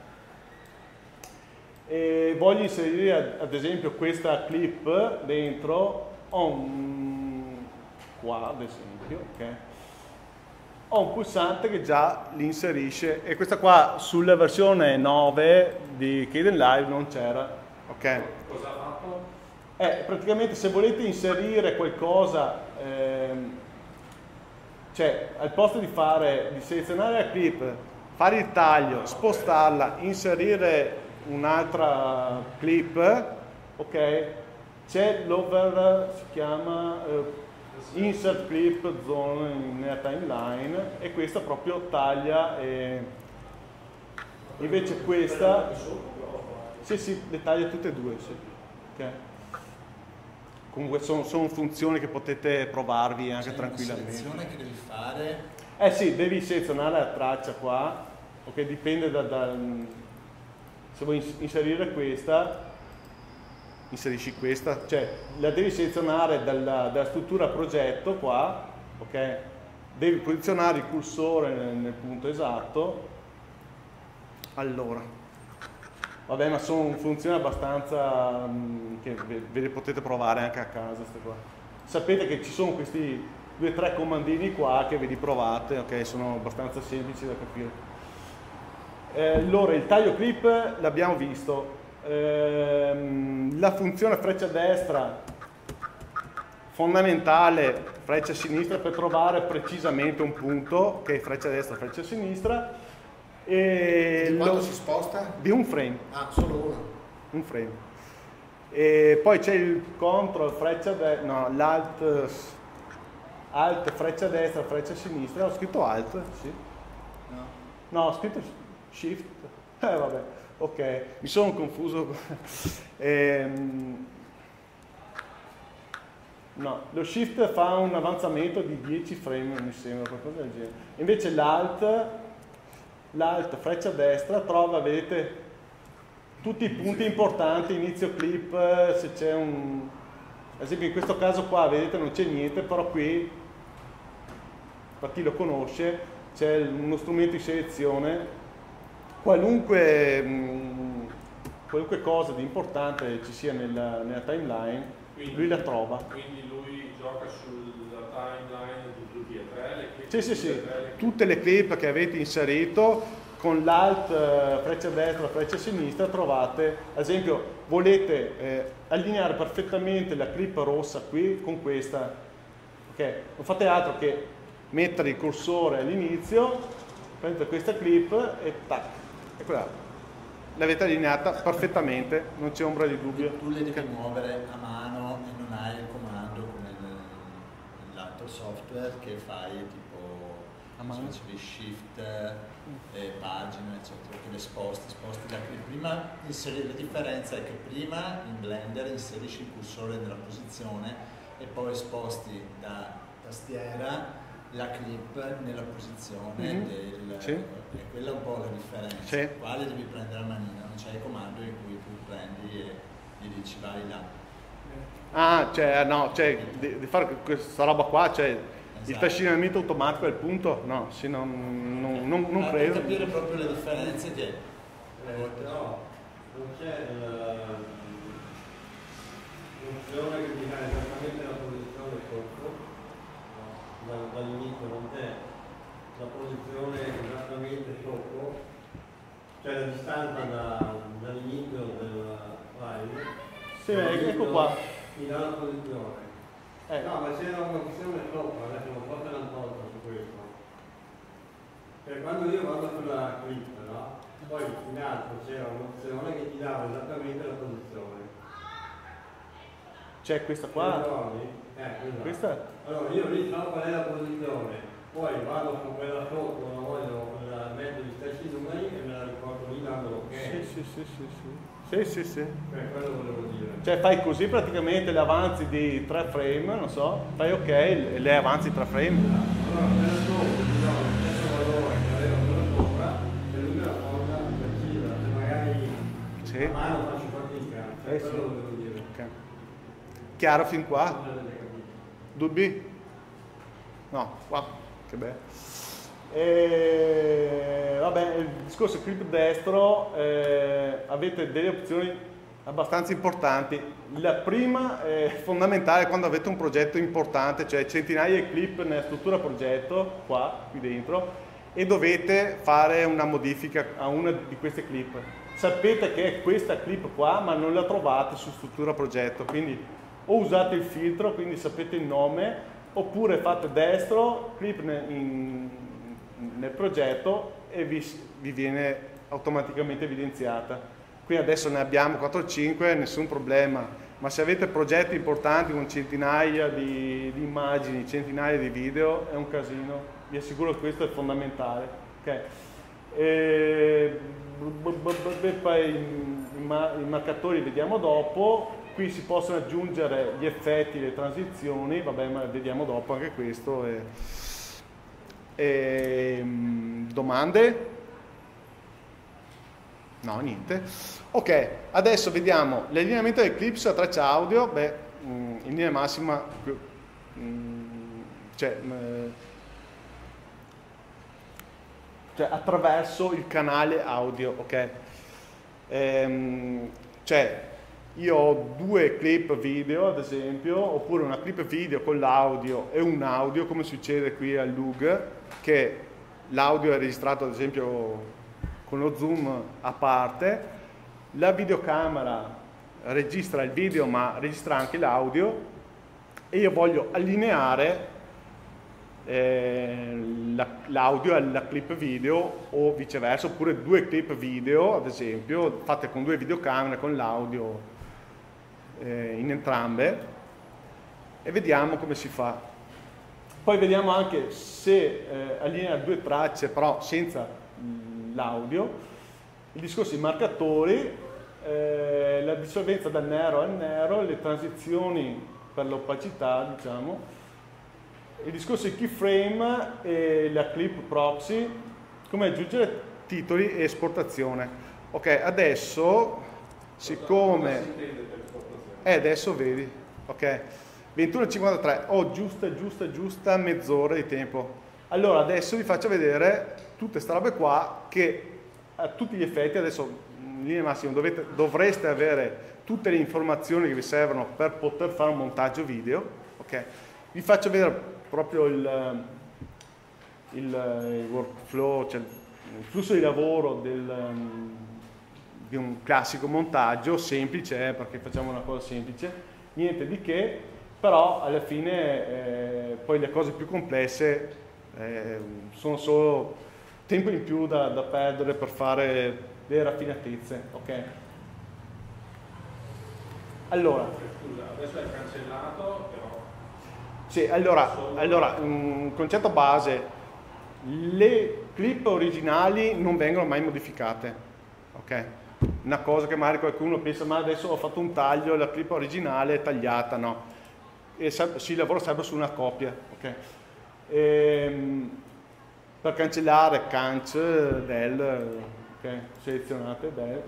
e voglio inserire ad esempio questa clip dentro, ho un, qua ad esempio, ok? Ho un pulsante che già li inserisce, e questa qua sulla versione nove di Kdenlive non c'era, ok? Cosa ha fatto? Eh, praticamente se volete inserire qualcosa, ehm, cioè al posto di fare, di selezionare la clip, fare il taglio, spostarla, inserire un'altra clip, ok? C'è l'over, si chiama eh, insert clip zone nella timeline, e questa proprio taglia, e invece questa sì sì, le taglia tutte e due, sì. Okay. Comunque sono, sono funzioni che potete provarvi anche C'è tranquillamente. C'è una selezione che devi fare. Eh sì, devi selezionare la traccia qua, ok? Dipende da, da se vuoi inserire questa, inserisci questa, cioè la devi selezionare dalla, dalla struttura progetto qua, ok? Devi posizionare il cursore nel, nel punto esatto. Allora, vabbè, ma sono funzioni abbastanza mh, che ve, ve le potete provare anche a casa, queste qua. Sapete che ci sono questi due o tre comandini qua che ve li provate, ok? Sono abbastanza semplici da capire. Eh, allora, il taglio clip l'abbiamo visto. Ehm, la funzione freccia destra, fondamentale, freccia sinistra per trovare precisamente un punto, che è freccia destra, freccia sinistra. E Di quanto lo, si sposta? di un frame. Ah, solo uno. Un frame. E poi c'è il control, freccia destra, no, l'alt, alt, freccia destra, freccia sinistra. Ho scritto alt, sì. No. No, ho scritto shift. Eh vabbè, ok, mi sono confuso. ehm, no, lo shift fa un avanzamento di dieci frame, mi sembra, qualcosa del genere. Invece l'alt, l'alt, freccia destra, trova, vedete, tutti i punti importanti, inizio clip, se c'è un... ad esempio in questo caso qua, vedete, non c'è niente, però qui, per chi lo conosce, c'è uno strumento di selezione. Qualunque, mh, qualunque cosa di importante ci sia nella, nella timeline, quindi, lui la trova. Quindi lui gioca sulla timeline di tutti e tre le clip? Sì, sì, sì, le tre, le tutte le clip che avete inserito, con l'alt, eh, freccia destra, freccia sinistra, trovate, ad esempio, volete eh, allineare perfettamente la clip rossa qui con questa, ok? Non fate altro che mettere il cursore all'inizio, prendete questa clip e tac. E quella l'avete allineata perfettamente, non c'è ombra di dubbio. Tu le devi muovere a mano e non hai il comando come nel- nell'altro software che fai tipo A mano? facevi shift, eh, pagina, eccetera, che le sposti, sposti la clip. Prima inseri- la differenza è che prima in Blender inserisci il cursore nella posizione e poi sposti da tastiera la clip nella posizione Mm-hmm. del... Sì. E quella è un po' la differenza. Sì. Qua le devi prendere a manina, non c'è il comando in cui tu prendi e gli dici vai là. Ah, cioè, no, cioè, di, di fare questa roba qua, cioè, il Esatto. trascinamento automatico al punto? No, sì, non, non, non, non Ma credo. Per capire proprio le differenze che... Eh, però non c'è la- l'opzione che ti dà esattamente la posizione sotto, no? Dal- dall'inizio non c'è la posizione esattamente sotto, cioè la distanza da- dall'inizio del file. Sì, ecco qua. Mi dà la posizione. Eh, No, ma c'era un'opzione sopra, adesso non so se l'hanno tolta su questo. Cioè quando io vado sulla clip, no? Poi in alto c'era un'opzione che ti dava esattamente la posizione. c'è questa Ti qua. ricordi? Eh, esatto. Questa? Allora io lì so qual è la posizione, poi vado su quella sotto, non voglio quella metto gli stessi numeri e me la ricordo lì dando l'ok. Sì, sì, sì, sì, sì. Sì, sì, sì. Cioè quello volevo dire. Cioè fai così praticamente, le avanzi di tre frame, non so, fai ok e le avanzi tre frame. Allora quella sopra ti do lo stesso valore che aveva quella sopra e lui me la porta precisa, se magari Sì. a mano faccio fatica, cioè Eh, sì. quello volevo dire. Ok. Chiaro fin qua? Dubbi? No, wow, che bello. E, vabbè, il discorso clip destro, eh, avete delle opzioni abbastanza importanti. La prima è fondamentale quando avete un progetto importante, cioè centinaia di clip nella struttura progetto, qua, qui dentro, e dovete fare una modifica a una di queste clip. Sapete che è questa clip qua, ma non la trovate su struttura progetto, quindi o usate il filtro, quindi sapete il nome, oppure fate destro, clip in, nel progetto e vi, vi viene automaticamente evidenziata. Qui adesso ne abbiamo quattro o cinque, nessun problema, ma se avete progetti importanti con centinaia di, di immagini, centinaia di video, è un casino. Vi assicuro che questo è fondamentale. Okay. E, poi i, i marcatori vediamo dopo. Qui si possono aggiungere gli effetti, le transizioni, vabbè, ma vediamo dopo anche questo. E, e, domande? No, niente. Ok, adesso vediamo l'allineamento del clips a traccia audio. Beh, in linea massima, cioè, cioè attraverso il canale audio, ok? Ehm, cioè, io ho due clip video, ad esempio, oppure una clip video con l'audio e un audio, come succede qui al L U G, che l'audio è registrato, ad esempio, con lo zoom a parte, la videocamera registra il video ma registra anche l'audio e io voglio allineare eh, l'audio alla clip video o viceversa, oppure due clip video, ad esempio, fatte con due videocamere con l'audio eh, in entrambe, e vediamo come si fa. Poi vediamo anche se eh, allinea due tracce però senza l'audio, il discorso dei marcatori, eh, la dissolvenza dal nero al nero, le transizioni per l'opacità, diciamo, il discorso di keyframe e la clip proxy, come aggiungere titoli e esportazione. Ok, adesso, siccome... Eh, adesso vedi, ok, ventuno e cinquantatré, ho giusta, giusta, giusta mezz'ora di tempo. Allora adesso vi faccio vedere tutte queste robe qua che a tutti gli effetti adesso in linea massima dovete, dovreste avere tutte le informazioni che vi servono per poter fare un montaggio video. Okay? Vi faccio vedere proprio il, il, il workflow, cioè il flusso di lavoro del, di un classico montaggio semplice, eh, perché facciamo una cosa semplice, niente di che, però alla fine eh, poi le cose più complesse Eh, sono solo tempo in più da, da perdere per fare le raffinatezze, ok? Allora, scusa, adesso è cancellato, però. Sì, allora, allora, un concetto base: le clip originali non vengono mai modificate, ok? Una cosa che magari qualcuno pensa, ma adesso ho fatto un taglio, la clip originale è tagliata, no? E si lavora sempre su una copia, ok? E, per cancellare canc del, okay, selezionate del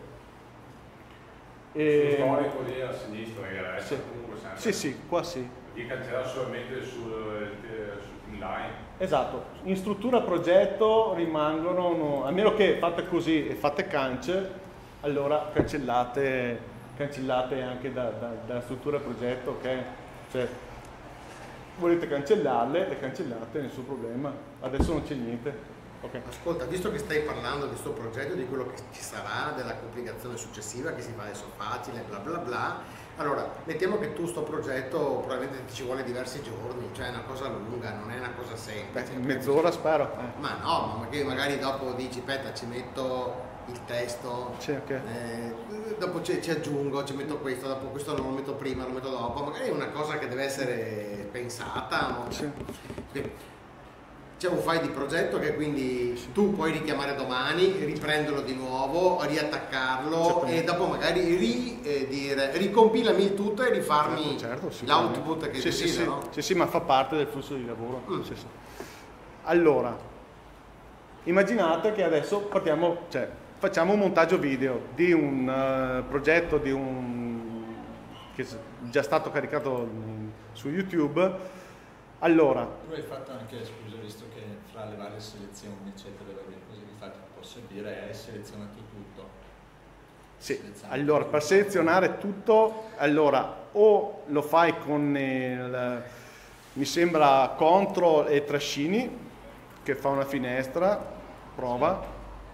e storico lì a sinistra era sì. Comunque sempre. Sì, sì, qua sì. Di cancellare solamente sul, sul inline. Esatto, in struttura progetto rimangono, no, a meno che fate così e fate canc, allora cancellate, cancellate anche da, da, dalla struttura progetto, ok? Cioè, volete cancellarle, le cancellate, nessun problema. Adesso non c'è niente. Okay. Ascolta, visto che stai parlando di questo progetto, di quello che ci sarà, della complicazione successiva che si fa adesso facile, bla bla bla, allora mettiamo che tu sto progetto probabilmente ti ci vuole diversi giorni, cioè è una cosa lunga, non è una cosa semplice. Mezz'ora spero. Eh. Ma no, ma magari, magari dopo dici, aspetta, ci metto il testo, sì, okay. eh, dopo ci, ci aggiungo, ci metto questo, dopo questo non lo metto prima, lo metto dopo, magari è una cosa che deve essere pensata. Sì. C'è un file di progetto che quindi tu puoi richiamare domani, riprenderlo di nuovo, riattaccarlo e dopo magari ri, eh, dire, ricompilami il tutto e rifarmi certo, certo, l'output che sì, desidero. Sì, sì, sì, ma fa parte del flusso di lavoro. Mm. Sì, sì. Allora, immaginate che adesso partiamo, cioè, facciamo un montaggio video di un uh, progetto di un, che che è già stato caricato mh, su YouTube. Allora, tu hai fatto anche, scusa, visto che fra le varie selezioni eccetera, le varie cose che fate, posso dire, hai selezionato tutto? sì, allora per selezionare tutto, allora o lo fai con il, mi sembra Control e trascini, che fa una finestra, prova,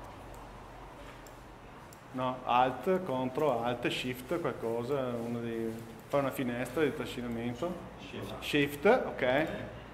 no, Alt, Control, Alt, Shift, qualcosa, uno dei, fa una finestra di trascinamento, Shift, Shift, ok,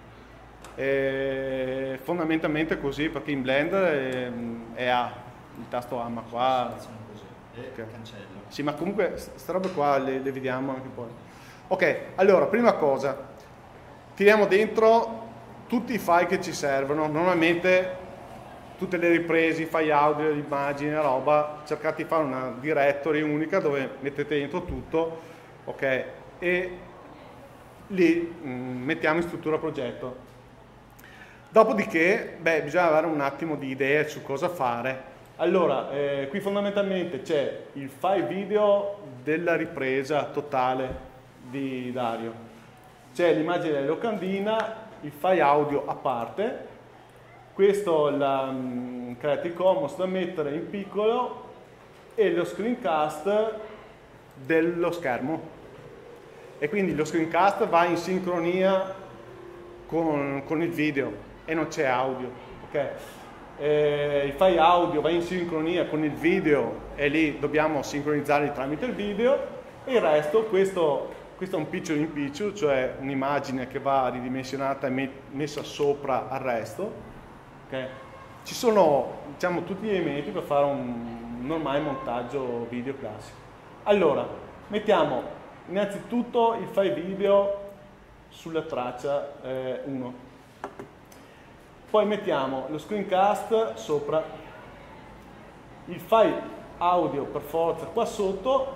e fondamentalmente così, perché in Blender è, è A, il tasto A, ma qua... Okay. Cancello. Sì, ma comunque queste robe qua le, le vediamo anche poi. Ok, allora, prima cosa, tiriamo dentro tutti i file che ci servono. Normalmente tutte le riprese, i file audio, le immagini, la roba, cercate di fare una directory unica dove mettete dentro tutto, ok, e lì mh, mettiamo in struttura progetto. Dopodiché, beh, bisogna avere un attimo di idee su cosa fare. Allora, eh, qui fondamentalmente c'è il file video della ripresa totale di Dario, c'è l'immagine della locandina, il file audio a parte, questo la um, Creative Commons da mettere in piccolo e lo screencast dello schermo. E quindi lo screencast va in sincronia con, con il video e non c'è audio, ok? Eh, il file audio va in sincronia con il video e lì dobbiamo sincronizzarli tramite il video, e il resto, questo, questo è un picture in picture, cioè un'immagine che va ridimensionata e met messa sopra al resto, okay? Ci sono, diciamo, tutti gli elementi per fare un normale montaggio video classico. Allora, mettiamo innanzitutto il file video sulla traccia eh, uno. Poi mettiamo lo screencast sopra, il file audio per forza qua sotto,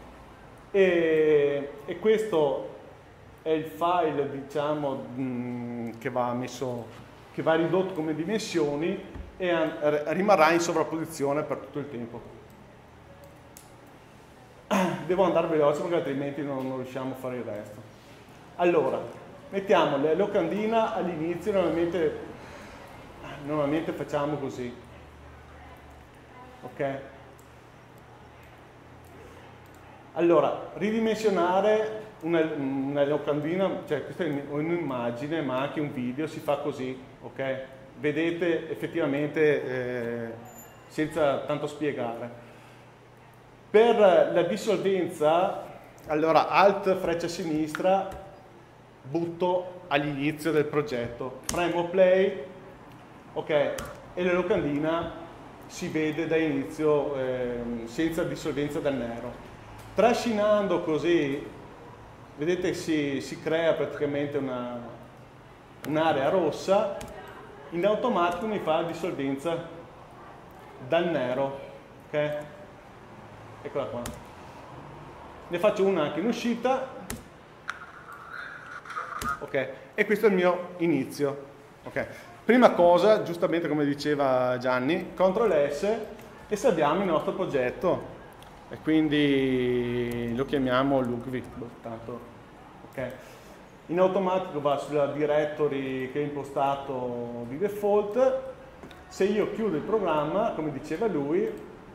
e, e questo è il file, diciamo, mh, che va messo, che va ridotto come dimensioni e a, rimarrà in sovrapposizione per tutto il tempo. Devo andare veloce perché altrimenti non, non riusciamo a fare il resto. Allora, mettiamo la locandina all'inizio, normalmente Normalmente facciamo così, ok? Allora, ridimensionare una, una locandina, cioè questa è un'immagine ma anche un video, si fa così, ok? Vedete effettivamente eh, senza tanto spiegare. Per la dissolvenza, allora Alt freccia sinistra, butto all'inizio del progetto, premo play. Ok, e la locandina si vede da inizio eh, senza dissolvenza del nero. Trascinando così, vedete, si, si crea praticamente un'area rossa, in automatico mi fa la dissolvenza dal nero, ok? Eccola qua. Ne faccio una anche in uscita, ok? E questo è il mio inizio, ok? Prima cosa, giustamente come diceva Gianni, control S e salviamo il nostro progetto e quindi lo chiamiamo Ludwig, tanto, ok? In automatico va sulla directory che è impostato di default. Se io chiudo il programma, come diceva lui,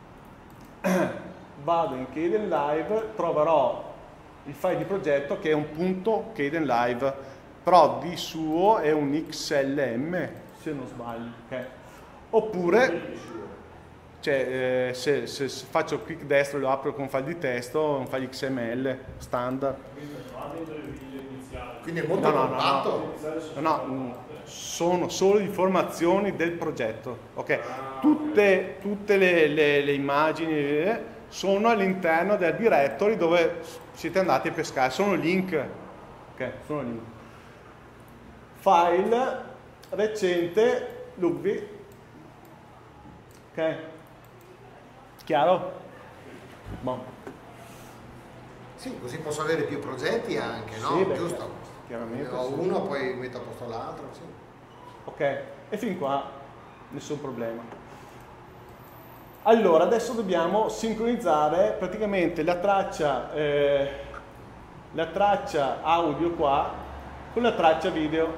vado in Kdenlive, troverò il file di progetto che è un punto Kdenlive, però di suo è un X L M, se non sbaglio, okay? Oppure, cioè, eh, se, se, se faccio clic destro e lo apro con un file di testo, un file X M L standard. Quindi è molto no, no, compatto? No, no, no, sono solo informazioni del progetto, ok? Tutte, tutte le, le, le immagini sono all'interno del directory dove siete andati a pescare, sono link, ok? Sono link. File recente Ludwig, ok? Chiaro? Bon. Sì, così posso avere più progetti anche, no? Sì, beh, Giusto? Chiaramente. Ne ho sì. uno, poi metto a posto l'altro, sì. Ok, e fin qua nessun problema. Allora, adesso dobbiamo sincronizzare praticamente la traccia eh, la traccia audio qua con la traccia video,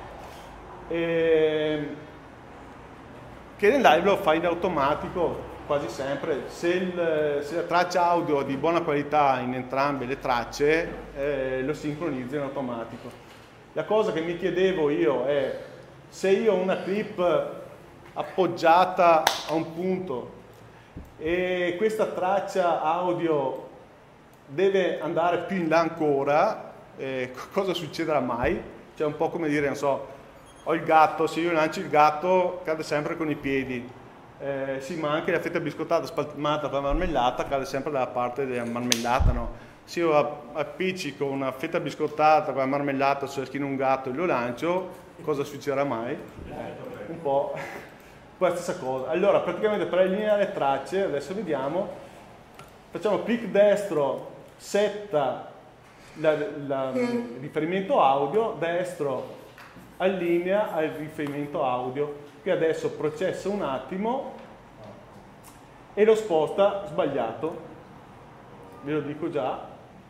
e che nel live lo fa in automatico quasi sempre. Se, il, se la traccia audio è di buona qualità in entrambe le tracce, eh, lo sincronizza in automatico. La cosa che mi chiedevo io è, se io ho una clip appoggiata a un punto e questa traccia audio deve andare più in là ancora, eh, cosa succederà mai? Cioè un po' come dire, non so, ho il gatto, se io lancio il gatto cade sempre con i piedi. Eh, sì, ma anche la fetta biscottata spalmata per la marmellata cade sempre dalla parte della marmellata, no? Se io appiccico una fetta biscottata con la marmellata sulla schiena un gatto e lo lancio, cosa succederà mai? Eh, un po' la stessa cosa. Allora, praticamente per allineare le tracce, adesso vediamo, facciamo clic destro, setta la, la, il riferimento audio, destro allinea al riferimento audio, che adesso processa un attimo e lo sposta sbagliato, ve lo dico già.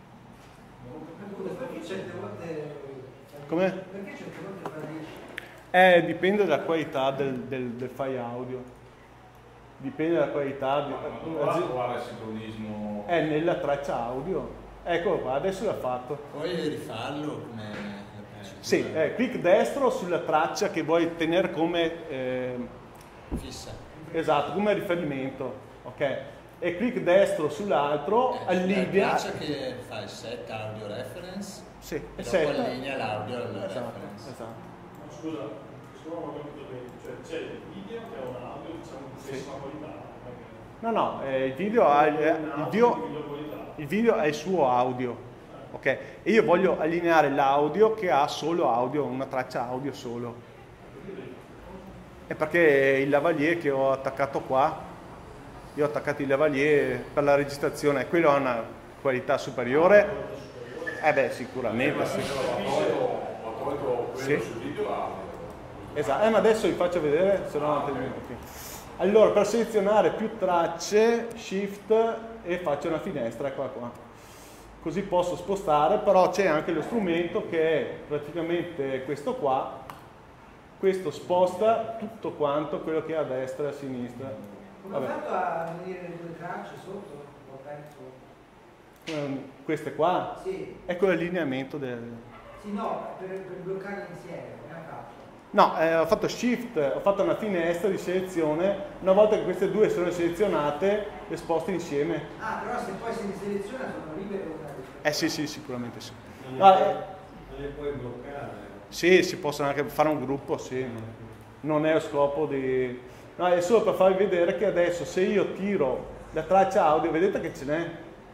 Perché certe volte... Come? Perché certe volte fa dieci? Eh, dipende dalla qualità del, del, del file audio. Dipende dalla qualità. Ma non va a trovare il sincronismo. È nella traccia audio. Eccolo qua, adesso l'ha fatto. Puoi rifarlo come... Sì, eh, clic destro sulla traccia che vuoi tenere come... Eh, fissa. Esatto, come riferimento. Ok? E clic destro sull'altro, Eh, allinea... La traccia che fa il set audio reference, Sì, e e dopo setta. allinea l'audio alla Esatto, reference. esatto. Ma scusa, scusa, non ho capito bene. Cioè c'è il video che ha un audio, diciamo, di Sì. pessima qualità. No, no, eh, il video ha il, Un il audio video, di miglior qualità. il video ha il suo audio. Ok, e io voglio allineare l'audio che ha solo audio, una traccia audio solo. È perché il lavalier che ho attaccato qua, io ho attaccato il lavalier per la registrazione, quello ha una qualità superiore? Eh beh, sicuramente sì. Ho tolto quello Sì. sul video audio. Esatto, eh, ma adesso vi faccio vedere, se no non te ne qui. Allora, per selezionare più tracce, shift e faccio una finestra, eccola qua. Così posso spostare, però c'è anche lo strumento che è praticamente questo qua. Questo sposta tutto quanto quello che è a destra e a sinistra. Come ho fatto a venire le due tracce sotto? Ho aperto. Come queste qua? Sì, Ecco l'allineamento del... sì, no, per, per bloccarle insieme, come ha fatto? No, eh, ho fatto shift, ho fatto una finestra di selezione, una volta che queste due sono selezionate, le sposto insieme. Ah, però se poi se li seleziona sono libere una di Eh sì, sì, sicuramente sì. Non No, le, eh, puoi, non le puoi bloccare. sì, si possono anche fare un gruppo, sì. Non è lo scopo di... No, è solo per farvi vedere che adesso se io tiro la traccia audio, vedete che ce n'è?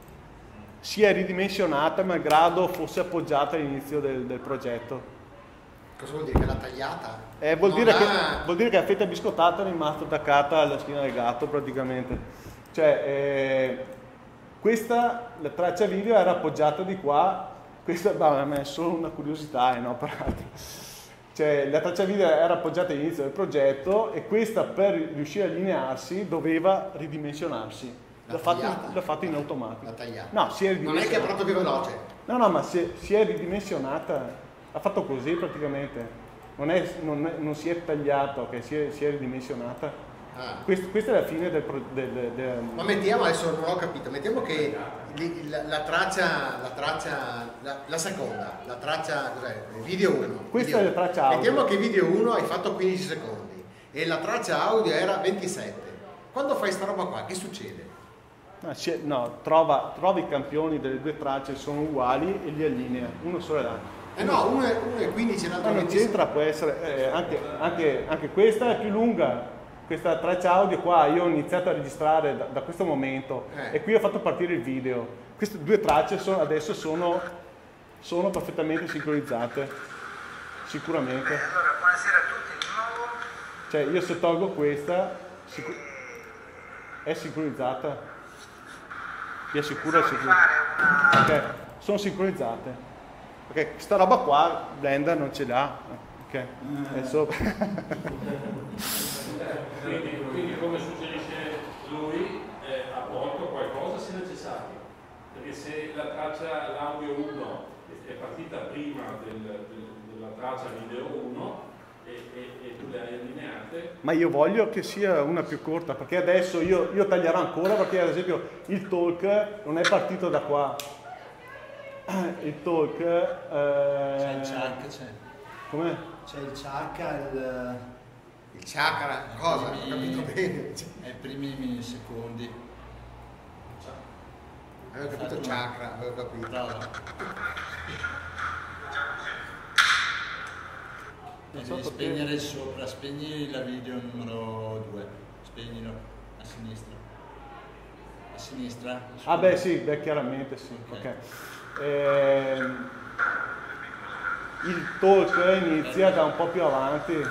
Si è ridimensionata malgrado fosse appoggiata all'inizio del, del progetto. Cosa vuol dire? Che l'ha tagliata? Eh, vuol, Non dire ha- che, vuol dire che la fetta biscottata è rimasta attaccata alla schiena del gatto praticamente. Cioè, eh, questa, la traccia video era appoggiata di qua, questa bah, a me è solo una curiosità, eh, no, peraltro. Cioè, la traccia video era appoggiata all'inizio del progetto e questa per riuscire a allinearsi doveva ridimensionarsi. L'ha L'ha fatto, tagliata? l'ha fatto in automatico. L'ha tagliata. No, si è Non è che è ridimensionata. proprio più veloce. No, no, ma si è, si è ridimensionata, ha fatto così praticamente, non, è, non, è- non si è tagliato, ok, si è, si è ridimensionata. Ah. Quest- questa è la fine del... pro- del, del- del- Ma mettiamo, adesso non ho capito, mettiamo che li- la, la traccia, la traccia, la, la seconda, la traccia, cos'è? Video uno. Questa video è la traccia audio. Mettiamo che video uno hai fatto quindici secondi e la traccia audio era ventisette. Quando fai sta roba qua, che succede? no, si è- no, trova, trova i campioni delle due tracce che sono uguali e li allinea, uno solo l'altro. Eh no, uno è, uno è quindici e l'altro Ma è non ventisette. c'entra, può essere, eh, anche, anche, anche questa è più lunga. Questa traccia audio qua io ho iniziato a registrare da, da questo momento Eh. e qui ho fatto partire il video. Queste due tracce sono- adesso sono, sono perfettamente sincronizzate, sicuramente. Allora, buonasera a tutti di nuovo. Cioè io se tolgo questa sicu- è sincronizzata. Vi assicuro è sincronizzata. Ok, sono sincronizzate. Ok, sta roba qua Blender non ce l'ha. Ok, è sopra. Quindi, quindi come suggerisce lui, eh, ha tolto qualcosa se necessario. Perché se la traccia, l'audio uno è partita prima del, del, della traccia video uno e, e, e tu le hai allineate. Ma io voglio che sia una più corta, perché adesso io, io taglierò ancora, perché ad esempio il talk non è partito da qua. Il talk... Eh... C'è il chakra, c'è. Com'è? C'è il chakra, il... Il chakra, cosa? Ho capito bene. Ai primi millisecondi. Avevo capito chakra, avevo capito. Bravo. Devi spegnere il sopra, spegni la video numero due, spegnilo a sinistra. A sinistra? Ah beh sì, beh chiaramente sì. Ok. Okay. Ehm, il talk inizia da un po' più avanti. Beh,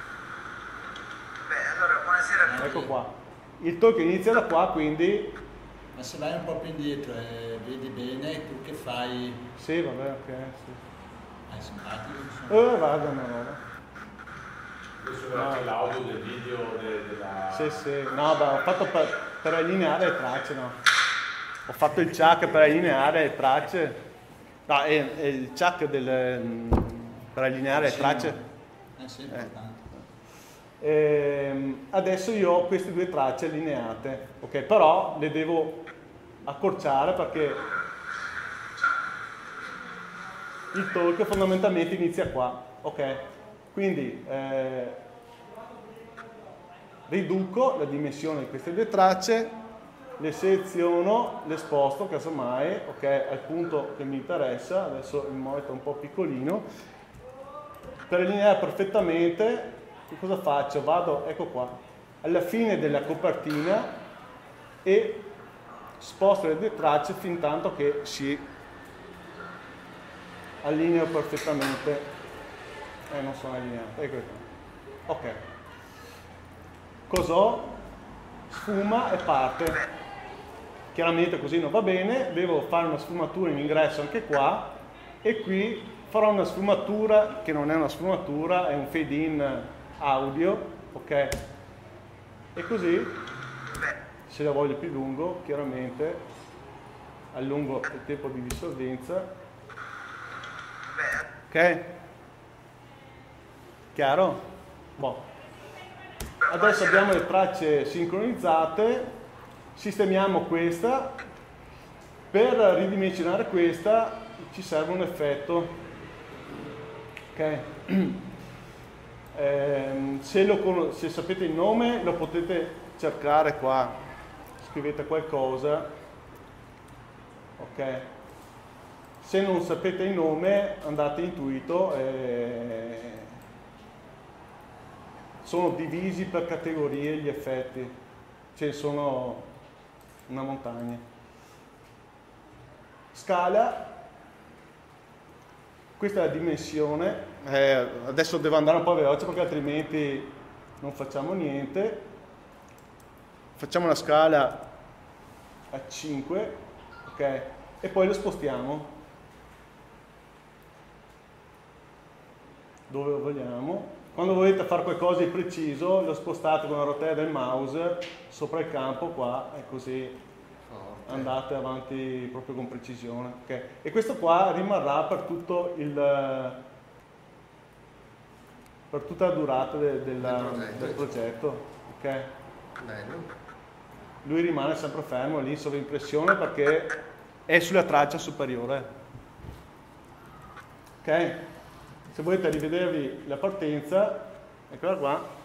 allora buonasera a tutti. Ecco qua. Il talk inizia da qua, quindi... Ma se vai un po' più indietro e vedi bene, tu che fai? Sì, vabbè, ok. Sì. È simpatico, insomma. Eh, vada una roba. Questo era anche l'audio del video de, della... Sì, sì. No, beh, ho fatto per, per allineare le tracce, no. Ho fatto il chuck per allineare le tracce. No, è, è il chuck del, per allineare le tracce. Eh sì, importante. Ehm, adesso io ho queste due tracce allineate, ok? Però le devo accorciare perché il talk fondamentalmente inizia qua, ok? Quindi eh, riduco la dimensione di queste due tracce, le seleziono, le sposto casomai, ok? Al punto che mi interessa, adesso il monitor è un po' piccolino, per allineare perfettamente. Che cosa faccio? Vado, ecco qua, alla fine della copertina e sposto le due tracce fin tanto che si allineano perfettamente. Eh, non sono allineate, ecco qua. Ok. Cos'ho? Sfuma e parte. Chiaramente così non va bene, devo fare una sfumatura in ingresso anche qua e qui farò una sfumatura che non è una sfumatura, è un fade in audio, ok? E così, se la voglio più lungo, chiaramente allungo il tempo di dissolvenza, ok? Chiaro? Boh. Adesso abbiamo le tracce sincronizzate, sistemiamo questa, per ridimensionare questa ci serve un effetto, ok? Eh, se, lo, se sapete il nome lo potete cercare qua, scrivete qualcosa, ok? Se non sapete il nome andate intuito, eh, sono divisi per categorie gli effetti, ce ne sono una montagna. Scala. Questa è la dimensione, eh, adesso devo andare un po' veloce perché altrimenti non facciamo niente. Facciamo una scala a cinque, ok? E poi lo spostiamo dove vogliamo. Quando volete fare qualcosa di preciso lo spostate con la rotella del mouse sopra il campo qua e così andate avanti proprio con precisione, okay. E questo qua rimarrà per tutto il per tutta la durata de, della, del progetto, del progetto, ok? Bello. Lui rimane sempre fermo lì in sovraimpressione perché è sulla traccia superiore, ok? Se volete rivedervi la partenza, eccola qua.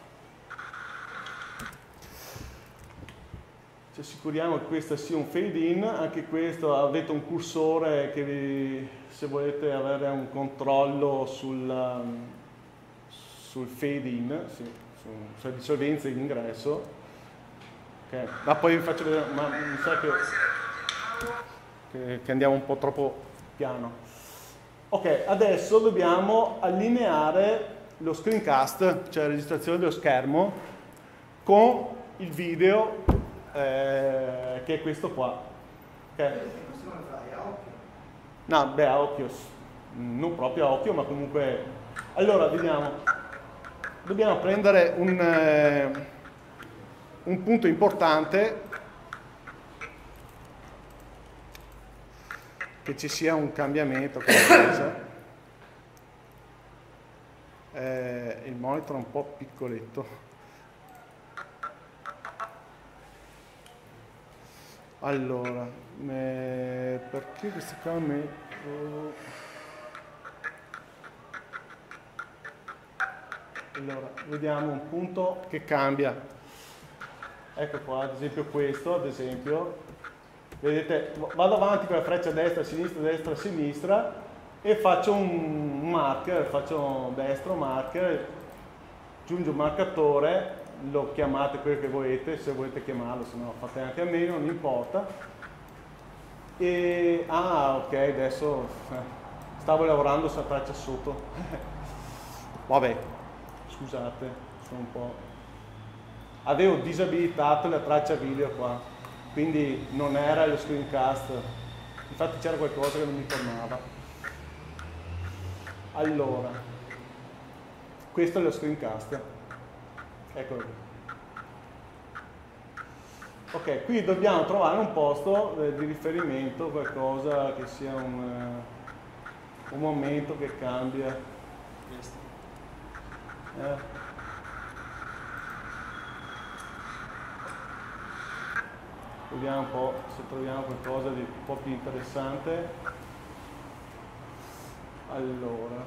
Ci assicuriamo che questo sia un fade in, anche questo avete un cursore che vi, se volete avere un controllo sul, sul fade in, sì, su, sulla dissolvenza in ingresso. Okay. Ma poi vi faccio vedere, ma mi sa che, che, che andiamo un po' troppo piano. Ok, adesso dobbiamo allineare lo screencast, cioè la registrazione dello schermo, con il video. Eh, che è questo qua, okay. No, beh, a occhio, non proprio a occhio, ma comunque. Allora, vediamo. Dobbiamo prendere un, eh, un punto importante che ci sia un cambiamento, qualcosa. Eh, il monitor è un po' piccoletto. Allora, eh, perché questo qua metto... Allora, vediamo un punto che cambia. Ecco qua, ad esempio questo, ad esempio. Vedete, vado avanti con la freccia destra, sinistra, destra, sinistra e faccio un marker, faccio destro, marker, aggiungo un marcatore, lo chiamate quello che volete, se volete chiamarlo, se no fate anche a meno, non importa. E, ah, ok, adesso eh, stavo lavorando sulla traccia sotto. Vabbè, scusate, sono un po'... Avevo disabilitato la traccia video qua, quindi non era lo screencast, infatti c'era qualcosa che non mi tornava. Allora, questo è lo screencast, eccolo qui. Ok, qui dobbiamo trovare un posto eh, di riferimento, qualcosa che sia un, uh, un momento che cambia. Eh. Vediamo un po' se troviamo qualcosa di un po' più interessante. Allora,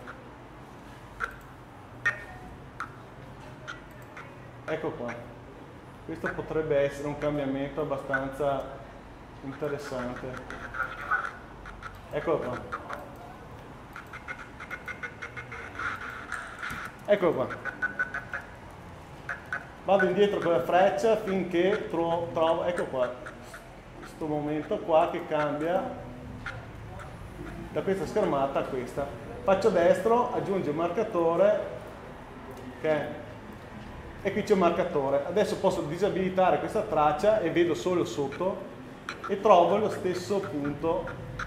ecco qua, questo potrebbe essere un cambiamento abbastanza interessante. Eccolo qua. Eccolo qua. Vado indietro con la freccia finché trovo, trovo ecco qua, questo momento qua che cambia da questa schermata a questa. Faccio destro, aggiungo un marcatore, ok? E qui c'è un marcatore. Adesso posso disabilitare questa traccia e vedo solo sotto e trovo lo stesso punto.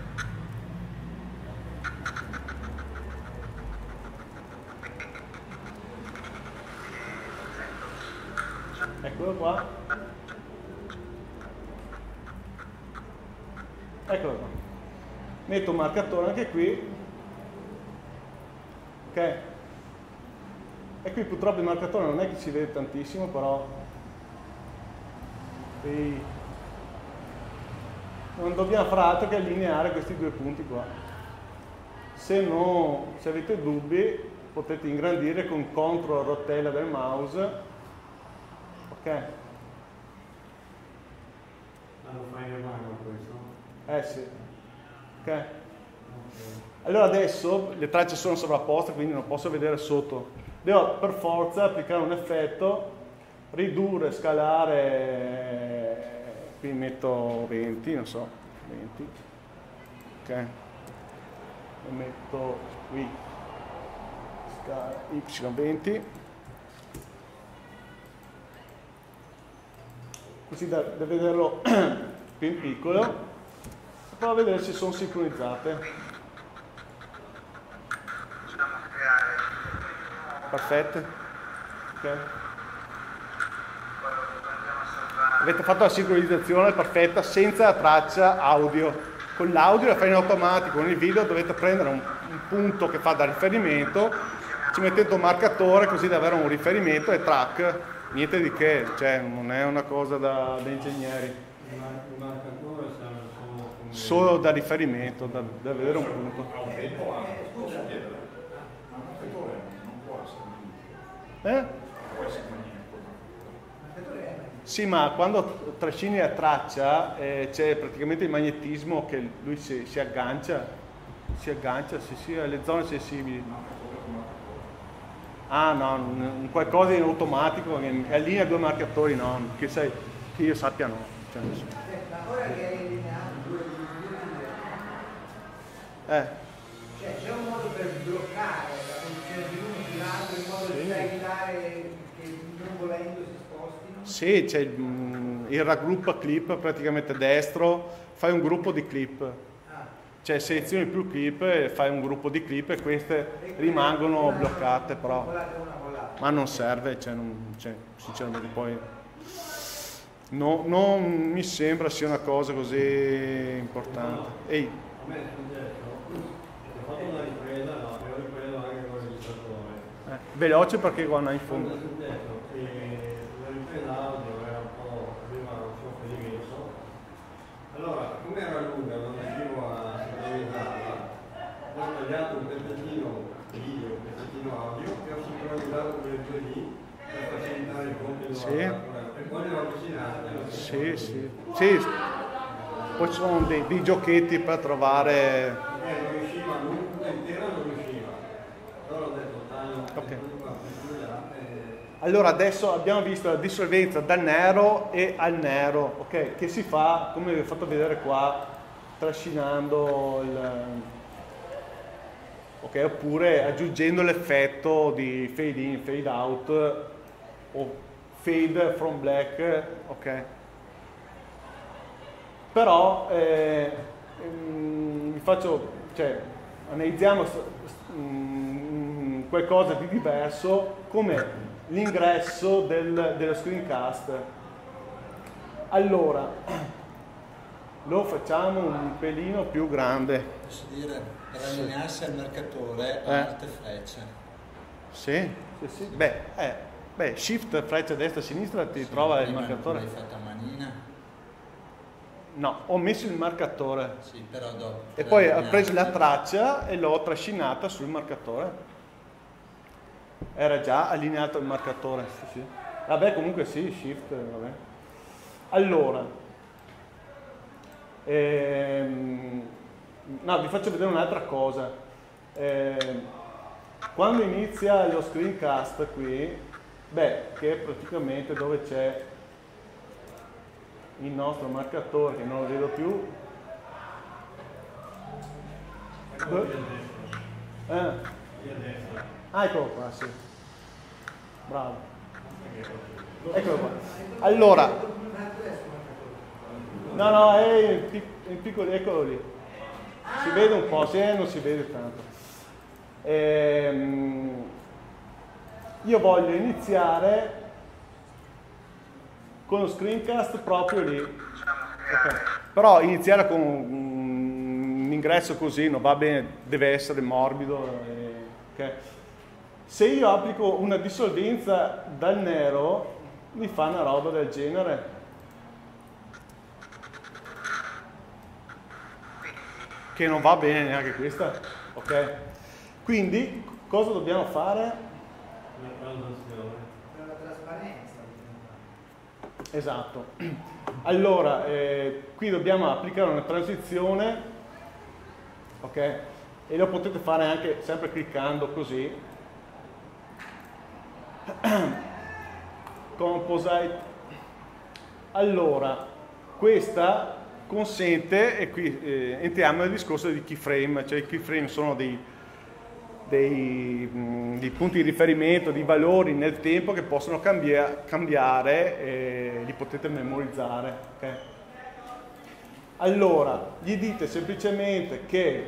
Eccolo qua. Eccolo qua. Metto un marcatore anche qui, ok? E qui purtroppo il marcatore non è che si vede tantissimo, però e non dobbiamo fare altro che allineare questi due punti qua. Se, no, se avete dubbi potete ingrandire con control rotella del mouse, ok? Ma lo fai in mano questo? Eh sì. Okay. Allora adesso le tracce sono sovrapposte, quindi non posso vedere sotto. Devo per forza applicare un effetto, ridurre, scalare, qui metto venti, non so, venti, ok, e metto qui, scala Y venti, così da, da vederlo più in piccolo. Provo a vedere se sono sincronizzate. Perfette. Okay. Avete fatto la sincronizzazione perfetta senza traccia audio. Con l'audio la fai in automatico, con il video dovete prendere un, un punto che fa da riferimento, ci mettete un marcatore così da avere un riferimento e track. Niente di che, cioè non è una cosa da, da ingegneri. Il marcatore sarà solo da riferimento, da, da vedere un punto. Eh? Sì, ma quando trascini la traccia eh, c'è praticamente il magnetismo che lui si, si aggancia, si aggancia sì, sì, alle zone sensibili. Ah no, un qualcosa in automatico che allinea due marcatori, no, che, sai, che io sappia no. Cioè, Eh. Cioè c'è un modo per bloccare la posizione di uno sull'altro in modo sì. da evitare che non volendo si spostino? Sì, c'è il, il raggruppa clip praticamente destro, fai un gruppo di clip. Ah. Cioè selezioni più clip e fai un gruppo di clip e queste e rimangono una, bloccate però. Volate una volata. Ma non serve, cioè, non, cioè, sinceramente poi no, non mi sembra sia una cosa così importante. Ehi. me è successo, ho fatto una ripresa, no, e ho ripreso anche con il registratore. Eh, veloce perché quando hai in Quando fondo. è successo che la ripresa audio era un po', aveva un soffio diverso, allora come era lunga non riuscivo a sincronizzarla, ho tagliato un pezzettino video, un pezzettino audio e ho sincronizzato con le due D per facilitare il contenuto. Sì. E poi le ho avvicinate. Sì, sì. Sì. Poi ci sono dei, dei giochetti per trovare... Eh, non riusciva, non tutta intera non riusciva. Allora ho detto, taglio un Ok. pezzettino qua, un pezzettino là, e... Allora adesso abbiamo visto la dissolvenza dal nero e al nero, ok? Che si fa, come vi ho fatto vedere qua, trascinando il... ok? Oppure aggiungendo l'effetto di fade in, fade out o fade from black, ok? Però eh, mm, vi faccio, cioè, analizziamo mm, qualcosa di diverso come l'ingresso del, dello screencast. Allora, lo facciamo un pelino più grande. Posso dire, per allinearsi al marcatore, Eh. alt e freccia. Sì, sì, sì. Beh, eh, beh, shift, freccia destra e sinistra ti Sì, trova il prima marcatore. l'hai fatto a manina. No, ho messo il marcatore Sì, però dopo. e per poi ho allinearsi- preso la traccia e l'ho trascinata sul marcatore. Era già allineato il marcatore, sì, sì. Vabbè, comunque sì, shift, vabbè. Allora, ehm, no, vi faccio vedere un'altra cosa. Ehm, quando inizia lo screencast qui, beh, che è praticamente dove c'è il nostro marcatore, che non lo vedo più. Ecco qui a destra, Eh, qui a destra. ah, eccolo qua, sì. Bravo. Eccolo qua. Allora, no, no, è in pic- in piccolo, eccolo lì. Si vede un po', se non si vede tanto. Ehm, io voglio iniziare con lo screencast proprio lì. Ok. Però iniziare con un ingresso così non va bene, deve essere morbido. eh, ok. Se io applico una dissolvenza dal nero, mi fa una roba del genere. Che non va bene neanche questa, ok? Quindi cosa dobbiamo fare? Una transazione. Per la trasparenza. Esatto. Allora, eh, qui dobbiamo applicare una transizione, ok? E lo potete fare anche sempre cliccando così. Composite. Allora, questa consente, e qui eh, entriamo nel discorso di keyframe, cioè i keyframe sono dei, dei, mh, dei punti di riferimento, di valori nel tempo che possono cambia, cambiare e li potete memorizzare. Okay? Allora, gli dite semplicemente che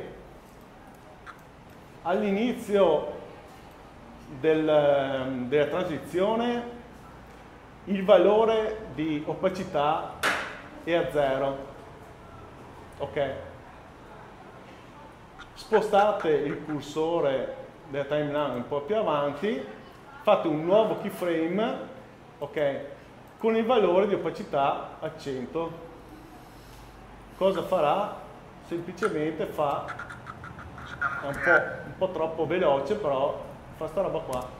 all'inizio del, della transizione il valore di opacità è a zero. Ok, spostate il cursore della timeline un po' più avanti, fate un nuovo keyframe, ok, con il valore di opacità a cento. Cosa farà? Semplicemente fa, è un po', un po' troppo veloce, però fa sta roba qua.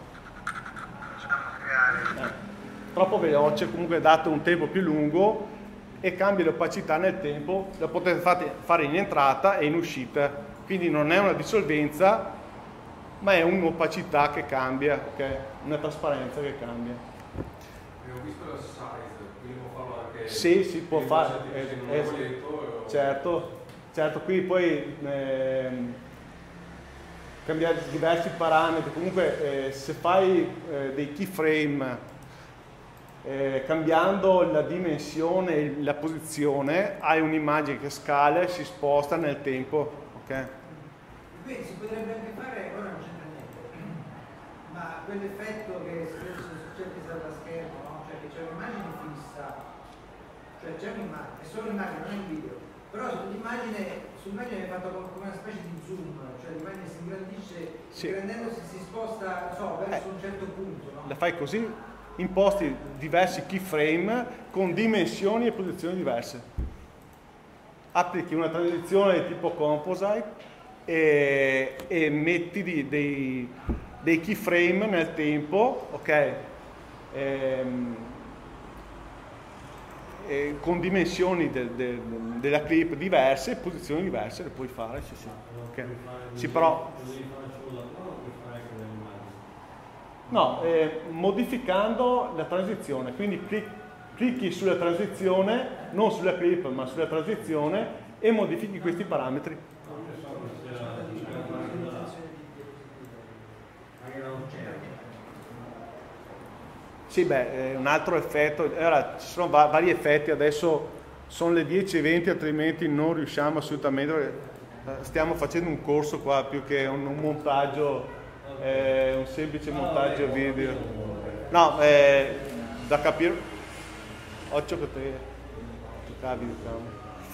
Eh, troppo veloce, comunque date un tempo più lungo e cambia l'opacità nel tempo, la potete fare in entrata e in uscita, quindi non è una dissolvenza ma è un'opacità che cambia, okay? Una trasparenza che cambia. Abbiamo visto la size, quindi può farlo anche... Sì, si può fare, eh, eh, eh, certo, certo, qui poi ehm, cambiare diversi parametri, comunque eh, se fai eh, dei keyframe Eh, cambiando la dimensione e la posizione hai un'immagine che scala e si sposta nel tempo, ok? Quindi si potrebbe anche fare, ora non c'entra niente, ma quell'effetto che spesso succede dalla schermo, no? Cioè che c'è un'immagine fissa, cioè c'è un'immagine, è solo un'immagine, non è un video, Però l'immagine, sull'immagine è fatta come una specie di zoom, cioè l'immagine si ingrandisce, Sì. ingrandendosi si sposta, non so, verso Eh. un certo punto, no? La fai così, imposti diversi keyframe con dimensioni e posizioni diverse. Applichi una transizione di tipo composite e, e metti di- dei, dei keyframe nel tempo, ok? Ehm, e con dimensioni del- del- della clip diverse, posizioni diverse le puoi fare, sì, sì. Ok. Sì, però no, eh, modificando la transizione, quindi clic- clicchi sulla transizione, non sulla clip ma sulla transizione e modifichi questi parametri. Sì, beh, eh, un altro effetto, allora, ci sono va- vari effetti, adesso sono le dieci e venti, altrimenti non riusciamo assolutamente, eh, stiamo facendo un corso qua più che un, un montaggio, eh, un semplice montaggio video. No, eh, da capire, occhio che te, giocavi, diciamo.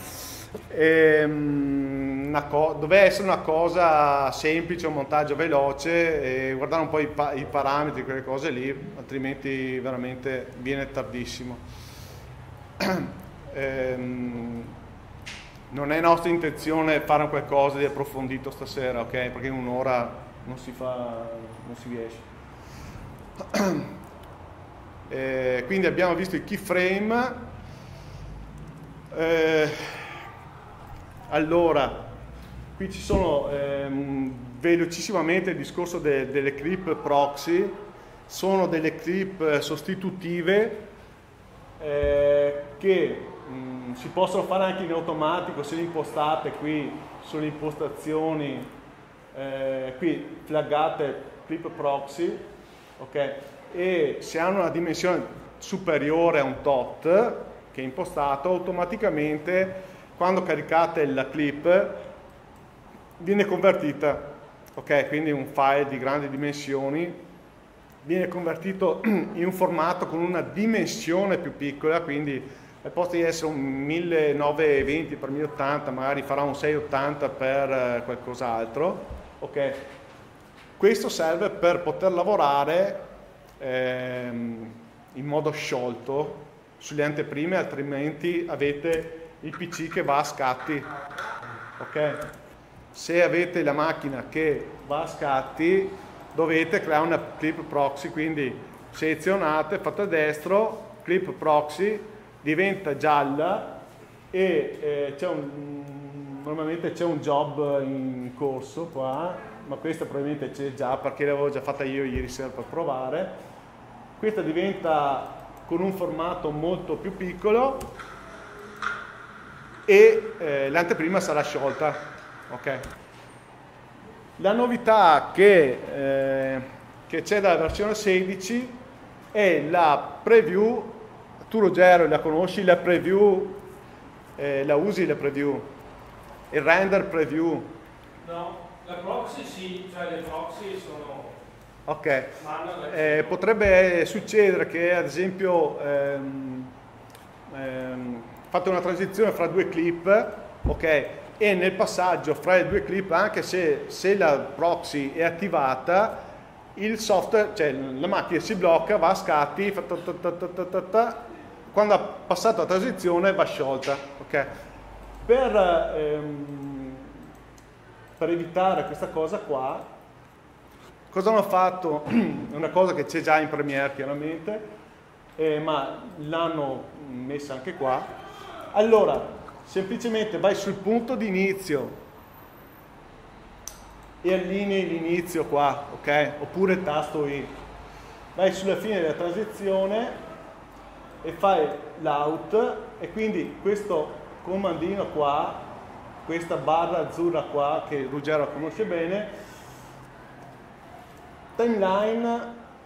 Ehm, una co- doveva essere una cosa semplice, un montaggio veloce e guardare un po' i, pa- i parametri, quelle cose lì, altrimenti veramente viene tardissimo. Ehm, non è nostra intenzione fare qualcosa di approfondito stasera, ok? Perché in un'ora non si fa, non si riesce. Eh, quindi abbiamo visto i keyframe. Eh, allora, qui ci sono ehm, velocissimamente il discorso de- delle clip proxy, sono delle clip sostitutive eh, che mh, si possono fare anche in automatico se le impostate qui sulle impostazioni, eh, qui flaggate clip proxy, ok? E se hanno una dimensione superiore a un tot che è impostato, automaticamente quando caricate la clip viene convertita, ok? Quindi un file di grandi dimensioni viene convertito in un formato con una dimensione più piccola, quindi al posto di essere un millenovecentoventi per mille ottanta magari farà un seicentottanta per qualcos'altro, ok? Questo serve per poter lavorare ehm, in modo sciolto sulle anteprime, altrimenti avete il P C che va a scatti, ok? Se avete la macchina che va a scatti dovete creare una clip proxy, quindi selezionate, fate a destro, clip proxy, diventa gialla e eh, c'è un, normalmente c'è un job in corso qua, ma questa probabilmente c'è già perché l'avevo già fatta io ieri sera per provare. Questa diventa con un formato molto più piccolo e eh, l'anteprima sarà sciolta, ok? La novità che, eh, che c'è dalla versione sedici è la preview. Tu Ruggero la conosci, la preview, eh, la usi la preview, il render preview? No, la proxy sì, cioè le proxy sono... Ok, eh, potrebbe succedere che ad esempio ehm, ehm, fate una transizione fra due clip, ok, e nel passaggio fra le due clip, anche se, se la proxy è attivata, il software, cioè la macchina si blocca, va a scatti, fa ta ta ta ta ta ta ta, quando ha passato la transizione va sciolta, ok? Per, ehm, per evitare questa cosa qua, cosa hanno fatto? Una cosa che c'è già in Premiere chiaramente, eh, ma l'hanno messa anche qua. Allora, semplicemente vai sul punto di inizio e allinei l'inizio qua, ok? Oppure tasto I. Vai sulla fine della transizione e fai l'out e quindi questo comandino qua, questa barra azzurra qua che Ruggero conosce bene, timeline,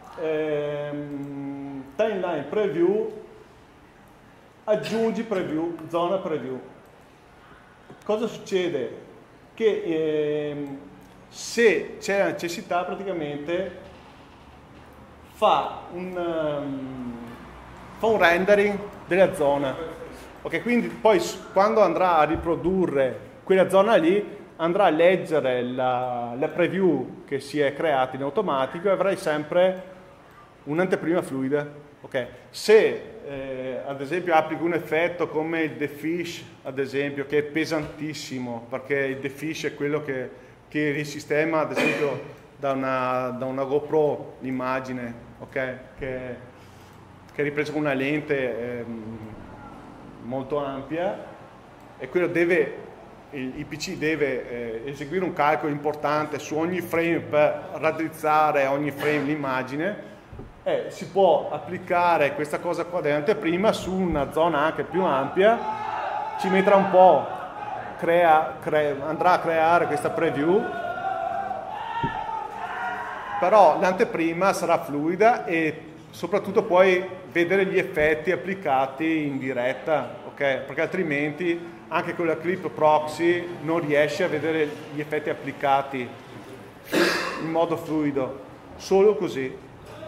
ehm, timeline preview, aggiungi preview, zona preview. Cosa succede? Che ehm, se c'è la necessità praticamente fa un, um, fa un rendering della zona, Ok, quindi poi quando andrà a riprodurre quella zona lì, andrà a leggere la, la preview che si è creata in automatico e avrai sempre un'anteprima fluida. Okay. Se eh, ad esempio applico un effetto come il defish, ad esempio, che è pesantissimo, perché il defish è quello che, che risistema, ad esempio, da una, da una GoPro l'immagine, okay? che, che è ripresa con una lente eh, molto ampia, e quello deve, il, il P C deve eh, eseguire un calcolo importante su ogni frame per raddrizzare ogni frame l'immagine. Eh, si può applicare questa cosa qua dell'anteprima su una zona anche più ampia, ci metterà un po', crea, crea, andrà a creare questa preview, però l'anteprima sarà fluida e soprattutto puoi vedere gli effetti applicati in diretta, okay? Perché altrimenti anche con la clip proxy non riesci a vedere gli effetti applicati in modo fluido, solo così.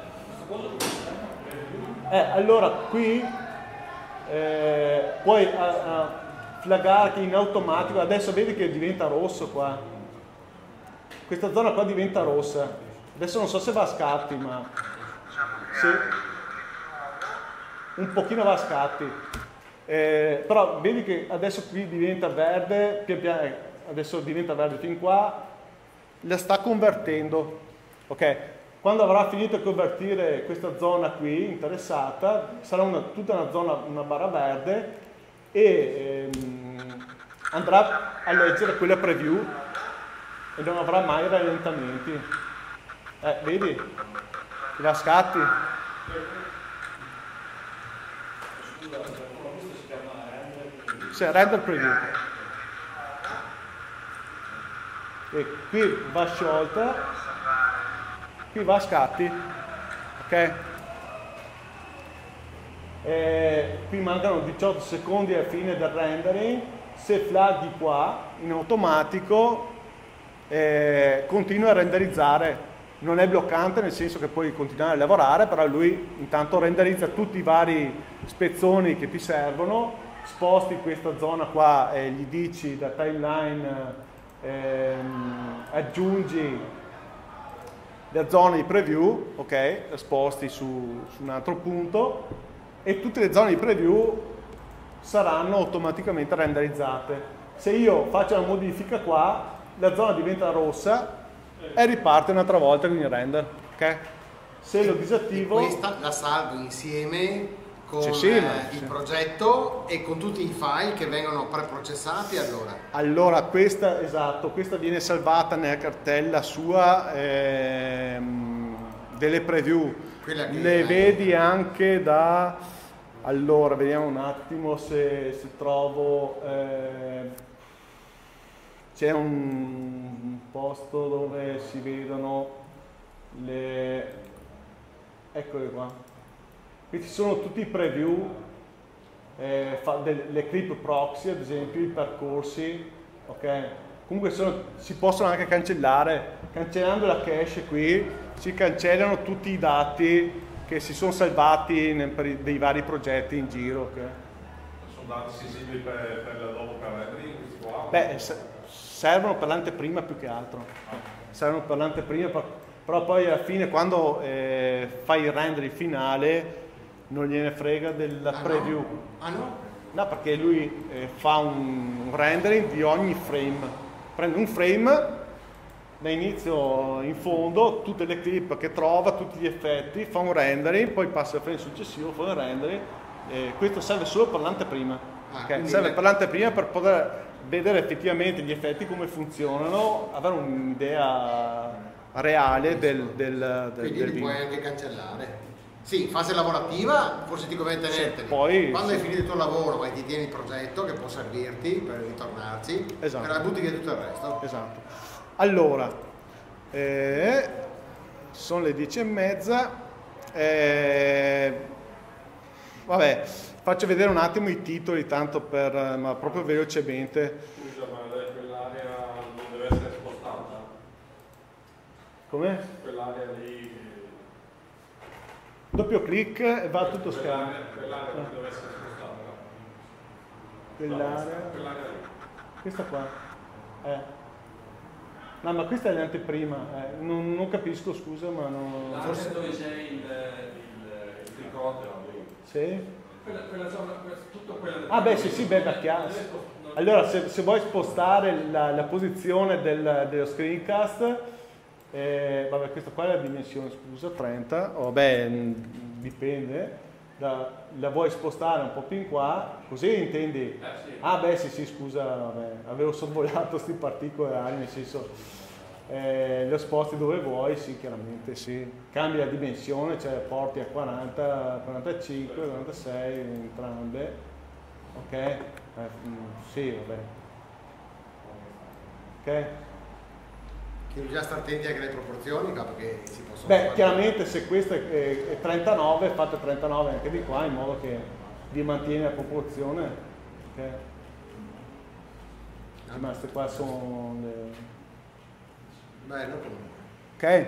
Eh, allora qui eh, puoi a, a flaggarti in automatico, adesso vedi che diventa rosso qua, questa zona qua diventa rossa, adesso non so se va a scatti, ma se, un pochino va a scatti, eh, però vedi che adesso qui diventa verde, pian piano, adesso diventa verde fin qua, la sta convertendo, ok? Quando avrà finito di convertire questa zona qui interessata, sarà una, tutta una zona, una barra verde, e ehm, andrà a leggere quella preview e non avrà mai rallentamenti. Eh, vedi? Ti va a scatti. Sì, render preview. E qui va sciolta. Qui va a scatti, ok? E qui mancano diciotto secondi alla fine del rendering. Se flaggi qua in automatico eh, continua a renderizzare, non è bloccante, nel senso che puoi continuare a lavorare, però lui intanto renderizza tutti i vari spezzoni che ti servono, sposti questa zona qua e gli dici da timeline ehm, aggiungi la zona di preview, ok, la sposti su, su un altro punto, e tutte le zone di preview saranno automaticamente renderizzate. Se io faccio una modifica qua, la zona diventa rossa e riparte un'altra volta con il render, ok? Se lo disattivo... E questa la salvo insieme con sì, sì, eh, ma, il sì. progetto e con tutti i file che vengono preprocessati, allora? Allora, questa, esatto, questa viene salvata nella cartella sua ehm, delle preview. Le vedi anche da... Allora, vediamo un attimo se, se trovo... Eh, c'è un posto dove si vedono le... Eccole qua. Qui ci sono tutti i preview, eh, fa delle clip proxy, ad esempio, i percorsi, ok? Comunque sono, si possono anche cancellare, cancellando la cache qui si cancellano tutti i dati che si sono salvati nel, per i, dei vari progetti in giro. Okay? Sono dati sensibili per, per la dopo per rendering, questi qua? Beh, servono per l'anteprima più che altro, servono per l'anteprima, per, però poi alla fine quando eh, fai il rendering finale non gliene frega della ah, preview. No? Ah no? No, perché lui eh, fa un, un rendering di ogni frame. Prende un frame, da inizio in fondo, tutte le clip che trova, tutti gli effetti, fa un rendering, poi passa al frame successivo, fa un rendering. Eh, questo serve solo per l'anteprima. Ah, okay? Serve le... per l'anteprima per poter vedere effettivamente gli effetti, come funzionano, avere un'idea reale del, del, del, Quindi del li video. puoi anche cancellare. Sì, in fase lavorativa forse ti conviene tenerteli. Sì, poi, quando sì. hai finito il tuo lavoro, vai, ti tieni il progetto che può servirti per ritornarci, esatto. per la butti via tutto il resto. Esatto. Allora, eh, sono le dieci e mezza. Eh, vabbè, faccio vedere un attimo i titoli, tanto per, ma proprio velocemente. Scusa, ma quell'area non deve essere spostata? Come? Quell'area lì... Doppio clic e va tutto schermo. Quell'area non deve essere spostata? dell'area. Quell'area lì. Questa qua. Eh. No, ma questa è l'anteprima. Eh. Non, non capisco, scusa, ma non... L'area Forse... dove c'è il, il, il tricottero lì. Sì? Quella, quella zona, tutto quella del Ah beh, sì, sì, beh, da chiaro. Allora, se, se vuoi spostare la, la posizione del, dello screencast, eh, vabbè, questa qua è la dimensione, scusa, trenta, o vabbè, dipende, la, la vuoi spostare un po' più in qua, così intendi? Eh, sì. Ah beh, sì, sì, scusa, vabbè, avevo sorvolato questi particolari, nel senso, eh, lo sposti dove vuoi, sì, chiaramente, sì. Cambia la dimensione, cioè porti a quaranta, quarantacinque, quarantasei, entrambe, ok? Eh, sì, vabbè. Ok? Che bisogna stare attenti anche alle proporzioni, qua, perché si possono... Beh, fare- chiaramente se questo è, è, è trentanove, fate trentanove anche di qua, in modo che vi mantiene la proporzione. Ok? Sì, ma queste qua sono le... Bello comunque. Ok?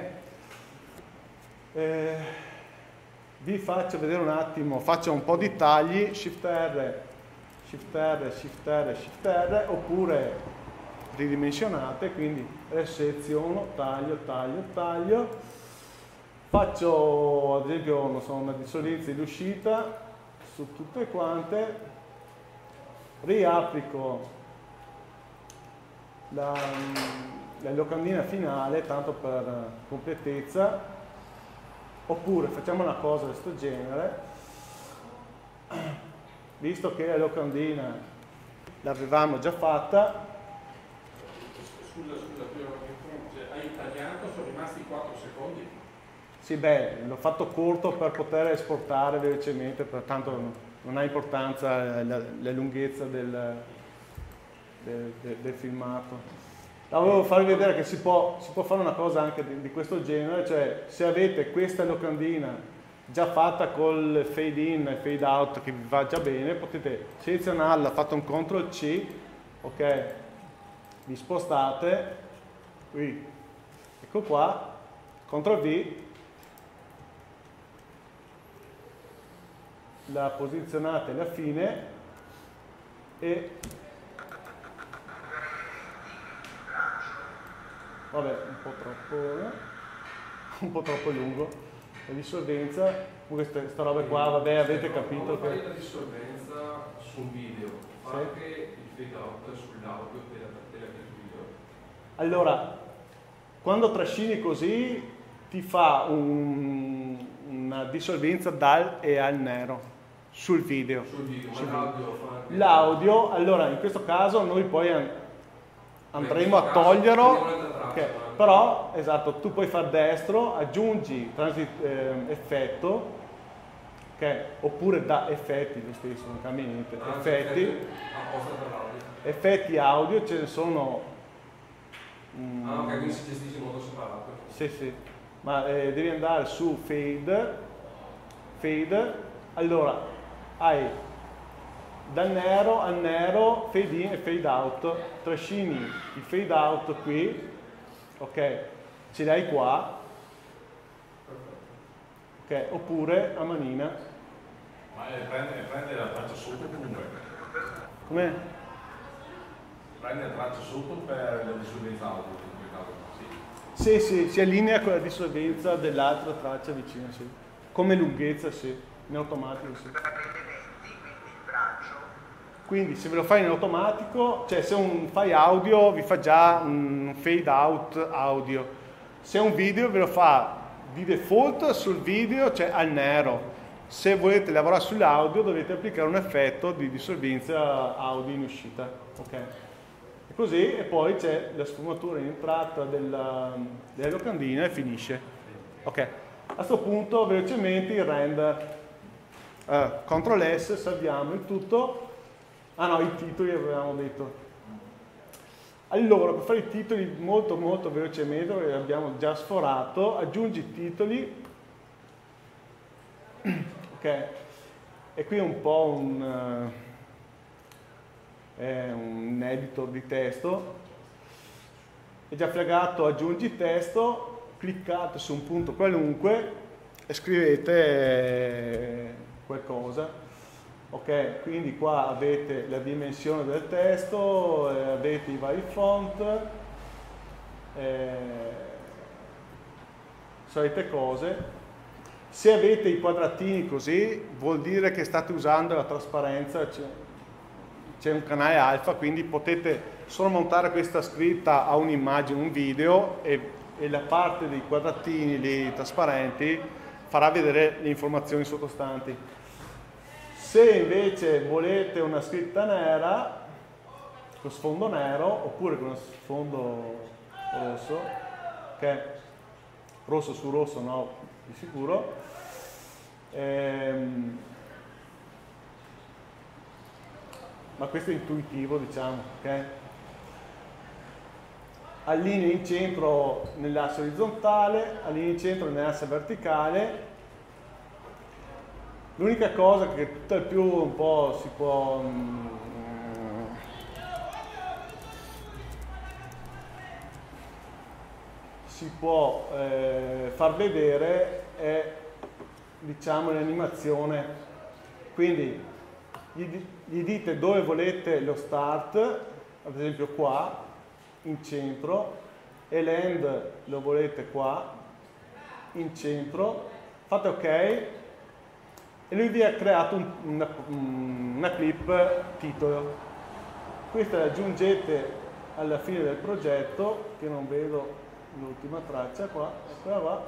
Eh, vi faccio vedere un attimo, faccio un po' di tagli, Shift R, Shift R, Shift R, Shift R, oppure ridimensionate, quindi reseleziono, taglio, taglio, taglio, faccio ad esempio non so, una dissonanza di uscita su tutte quante, riapplico la, la locandina finale tanto per completezza, oppure facciamo una cosa di questo genere, visto che la locandina l'avevamo già fatta. Scusa, scusa, cioè, hai tagliato, sono rimasti quattro secondi. Sì, beh, l'ho fatto corto per poter esportare velocemente, pertanto non ha importanza la, la lunghezza del, del, del, del filmato. No, volevo farvi vedere che si può, si può fare una cosa anche di, di questo genere, cioè se avete questa locandina già fatta col fade in e fade out che vi va già bene, potete selezionarla, fate un control C, ok? Vi spostate, qui, ecco qua, control V, la posizionate alla fine e vabbè, un po' troppo, eh? un po' troppo lungo la dissolvenza, queste, queste robe qua, vabbè, avete capito che... Fai la dissolvenza sul video, fa Sì. anche il fade out sull'audio della, della video. Allora, quando trascini così ti fa un, una dissolvenza dal e al nero sul video. Sul video, Sul ma video. l'audio fa anche... L'audio, allora in questo caso noi poi an- andremo in a questo caso toglierlo, prendiamo un'altra traccia, ok, no? però esatto, tu puoi far destro, aggiungi transit, eh, effetto, ok, oppure da effetti lo stesso, non cambia niente, Ah, effetti, apposta per l'audio. effetti audio, ce ne sono... mm, Ah, ok, quindi si gestisce in modo separato. Sì, sì, ma eh, devi andare su fade, fade, allora hai dal nero al nero, fade in e fade out, trascini il fade out qui, ok, ce l'hai qua, ok, oppure a manina. Ma eh, prende, prende la traccia sotto comunque, Come? prende la traccia sotto per la dissolvenza audio, in quel caso, sì. Sì, sì, si allinea con la dissolvenza dell'altra traccia vicina, sì. Come lunghezza, sì, in automatico, sì. Quindi se ve lo fai in automatico, cioè se un file audio vi fa già un fade out audio, se un video ve lo fa di default sul video, cioè al nero. Se volete lavorare sull'audio dovete applicare un effetto di dissolvenza audio in uscita, ok? E così, e poi c'è la sfumatura in entrata della, della locandina e finisce. Ok, a questo punto velocemente il render, uh, control S, salviamo il tutto. Ah no, i titoli avevamo detto. Allora, per fare i titoli molto molto velocemente, perché abbiamo già sforato, aggiungi i titoli, ok? E qui è un po' un, uh, è un editor di testo, è già flaggato aggiungi testo, cliccate su un punto qualunque e scrivete qualcosa. Ok, quindi qua avete la dimensione del testo, eh, avete i vari font, eh, solite cose. Se avete i quadratini così, vuol dire che state usando la trasparenza, c'è un canale alfa, quindi potete solo montare questa scritta a un'immagine, un video, e, e la parte dei quadratini lì trasparenti farà vedere le informazioni sottostanti. Se invece volete una scritta nera, con sfondo nero, oppure con sfondo rosso, che rosso su rosso no, di sicuro, ehm, ma questo è intuitivo, diciamo, ok? Allinea in centro nell'asse orizzontale, allinea in centro nell'asse verticale. L'unica cosa che tutto il più un po' si può mm, si può eh, far vedere è, diciamo, l'animazione. Quindi gli, gli dite dove volete lo start, ad esempio qua in centro, e l'end lo volete qua in centro, fate ok e lui vi ha creato un, una, una clip titolo. Questa la aggiungete alla fine del progetto, che non vedo l'ultima traccia qua, eccola qua,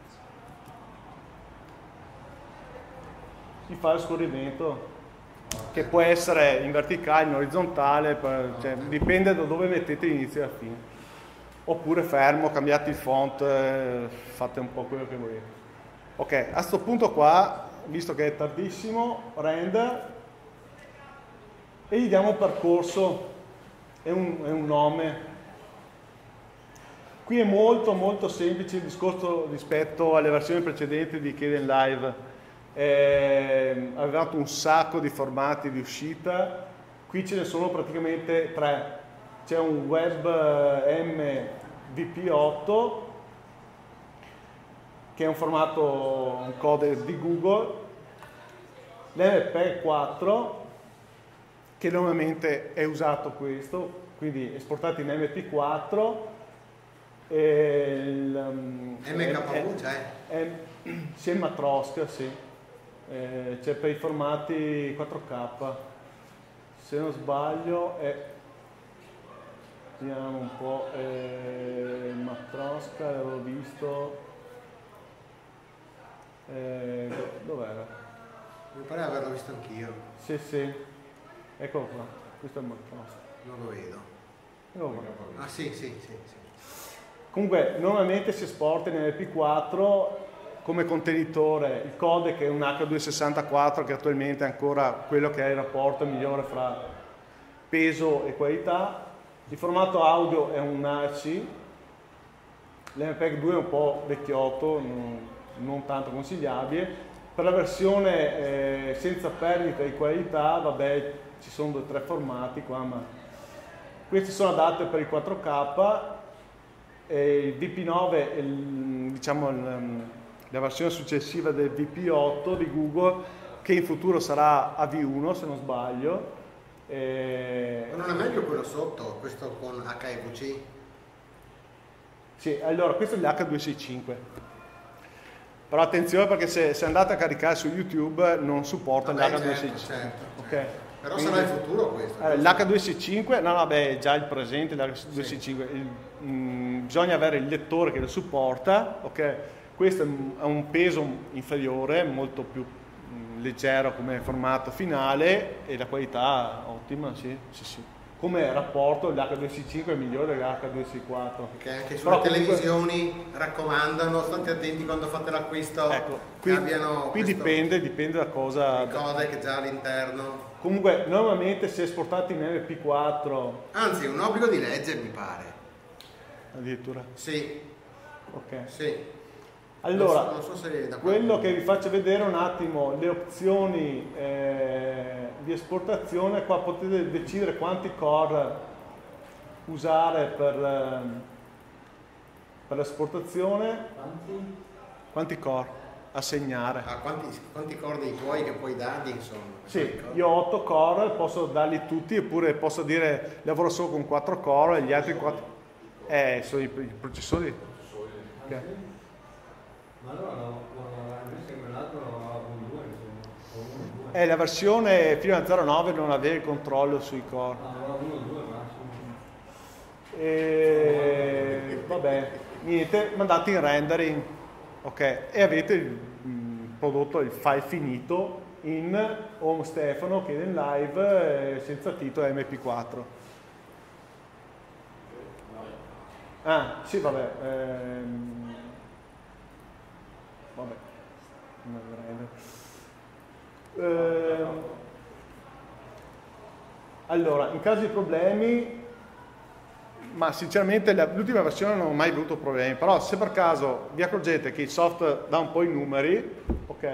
si fa il scorrimento, che può essere in verticale, in orizzontale, cioè, dipende da dove mettete l'inizio e la fine, oppure fermo, cambiate il font, eh, fate un po' quello che volete. Ok, a questo punto qua, visto che è tardissimo, render, e gli diamo un percorso e un, e un nome. Qui è molto molto semplice il discorso rispetto alle versioni precedenti di Kden Live. Eh, avevamo un sacco di formati di uscita, qui ce ne sono praticamente tre. C'è un web M V P otto, che è un formato, un codec di Google, l'M P E G quattro, che normalmente è usato questo, quindi esportati in M P quattro, e il um, M K U c'è? Sì, è Matroska, sì. Eh, c'è per i formati quattro K, se non sbaglio è, vediamo un po', eh, Matroska l'avevo visto, eh, dov'era? Mi pare averlo visto anch'io. Sì, sì, eccolo qua, questo è Matroska. Non lo vedo. Eccolo qua. Ah sì, sì, sì, sì. Comunque normalmente si esporta in M P quattro come contenitore, il codec è un H duecentosessantaquattro, che attualmente è ancora quello che è il rapporto migliore fra peso e qualità. Il formato audio è un A C, l'M P E G due è un po' vecchiotto, non, non tanto consigliabile. Per la versione eh, senza perdita di qualità, vabbè, ci sono due o tre formati qua, ma questi sono adatti per il quattro K, e il V P nove è il, diciamo, il, la versione successiva del V P otto di Google, che in futuro sarà A V uno se non sbaglio. E... Ma non è meglio quello sotto, questo con H E V C? Sì, allora questo è l'H duecentosessantacinque, però attenzione perché se, se andate a caricare su YouTube non supporta l'H duecentosessantacinque. Certo, Ok. certo. Però Quindi, sarà il futuro questo. Eh, L'H duecentosessantacinque, no, no, beh, è già il presente, l'H duecentosessantacinque. Il, mh, bisogna avere il lettore che lo supporta, ok? Questo ha un peso inferiore, molto più mh, leggero come formato finale, e la qualità ottima, sì, sì, sì. Come rapporto l'H duecentosessantacinque è migliore dell'H duecentosessantaquattro. Che anche sulle televisioni comunque raccomandano, state attenti quando fate l'acquisto, ecco, qui, qui, abbiano qui dipende, dipende da cosa... il codec già all'interno. Comunque normalmente se esportati in M P quattro... Anzi, un obbligo di legge mi pare. Addirittura? Sì. Ok. Sì. Allora, non so, non so se da quello che vi faccio vedere un attimo, le opzioni eh, di esportazione, qua potete decidere quanti core usare per, eh, per l'esportazione. Quanti? Quanti core? assegnare. Ah, quanti, quanti core dei tuoi che puoi dargli, insomma? Sì, io ho otto core, posso darli tutti, oppure posso dire lavoro solo con quattro core e gli altri quattro... Eh, sono i, i processori. Okay. Ma allora no, no, invece quell'altro aveva con due, insomma. Eh, la versione fino a zero nove non aveva il controllo sui core. Ah, aveva uno o due massimo. E vabbè, niente, mandate in rendering, ok, e avete il mh, prodotto, il file finito in Home Stefano che è in live eh, senza titolo M P quattro. Ah, sì, vabbè. Ehm, vabbè. Ehm, allora, in caso di problemi, ma sinceramente la- l'ultima versione non ho mai avuto problemi, però se per caso vi accorgete che il soft dà un po' i numeri, ok,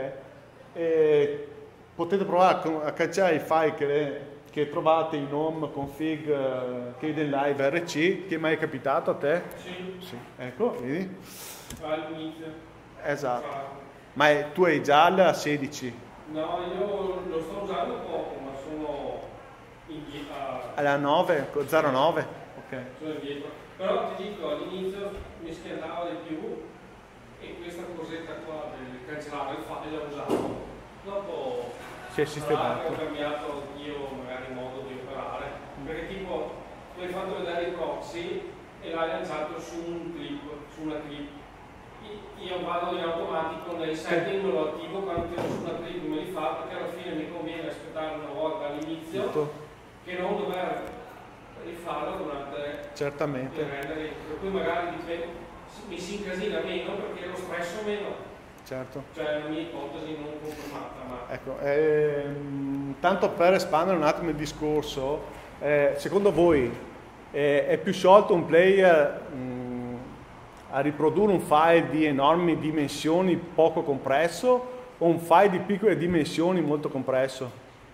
e potete provare a, co- a cacciare i file che, che trovate in home config eh, che vede in live R C. Ti è mai capitato a te? Sì, Sì. Ecco, vedi? fa il inizio. Esatto. Fa- Ma è- tu hai già la sedici, No, io lo sto usando poco, ma sono indietro. alla nove, zero nove, ok. Sono indietro. Però ti dico, all'inizio mi schiantava di più e questa cosetta qua del cancellare il file l'ho usato. Dopo Si è tra sistemato. l'altro, ho cambiato io magari il modo di operare, perché tipo tu hai fatto vedere i proxy e l'hai lanciato su un clip, su una clip. I- Io vado in automatico nei setting, me lo attivo quando tiro su una clip me li fa, perché alla fine mi conviene aspettare una volta all'inizio Tutto. che non dover rifarlo durante Certamente. il rendering, per cui magari dipende- mi si incasina meno perché lo stresso meno. Certo. Cioè la mia ipotesi non confermata, ma Ecco, ehm, tanto per espandere un attimo il discorso, eh, secondo voi eh, è più sciolto un player mh, a riprodurre un file di enormi dimensioni poco compresso o un file di piccole dimensioni molto compresso?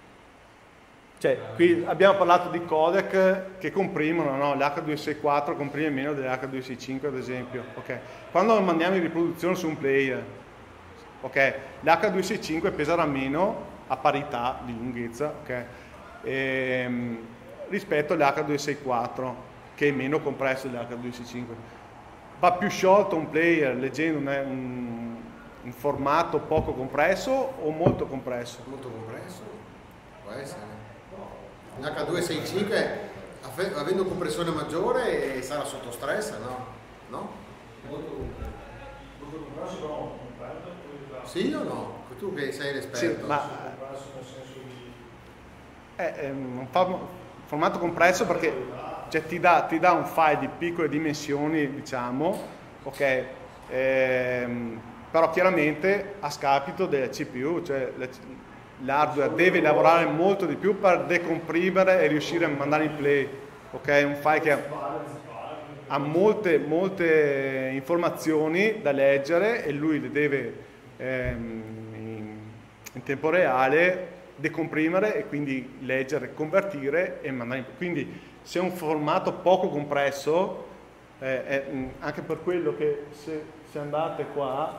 Cioè, qui abbiamo parlato di codec che comprimono, no? L'H duecentosessantaquattro comprime meno dell'H duecentosessantacinque ad esempio, ok? Quando mandiamo in riproduzione su un player, ok, l'H duecentosessantacinque peserà meno a parità di lunghezza, ok, ehm, rispetto all'H duecentosessantaquattro che è meno compresso dell'H duecentosessantacinque. Va più sciolto un player leggendo un, un, un formato poco compresso o molto compresso? Molto compresso, può essere. L'H duecentosessantacinque, affe- avendo compressione maggiore, sarà sotto stress, no? No? Molto compresso. Molto compresso però non perde, poi da- Sì o no? Tu che sei l'esperto. Sì, ma compresso nel senso di è, è un fa- formato compresso perché cioè, ti, dà, ti dà un file di piccole dimensioni, diciamo, ok, ehm, però chiaramente a scapito della C P U, cioè la- l'hardware deve lavorare molto di più per decomprimere e riuscire a mandare in play, ok, un file che ha, ha molte, molte informazioni da leggere e lui le deve ehm, in, in tempo reale decomprimere e quindi leggere, convertire e mandare in play. Quindi se è un formato poco compresso, eh, è, mh, anche per quello che se, se andate qua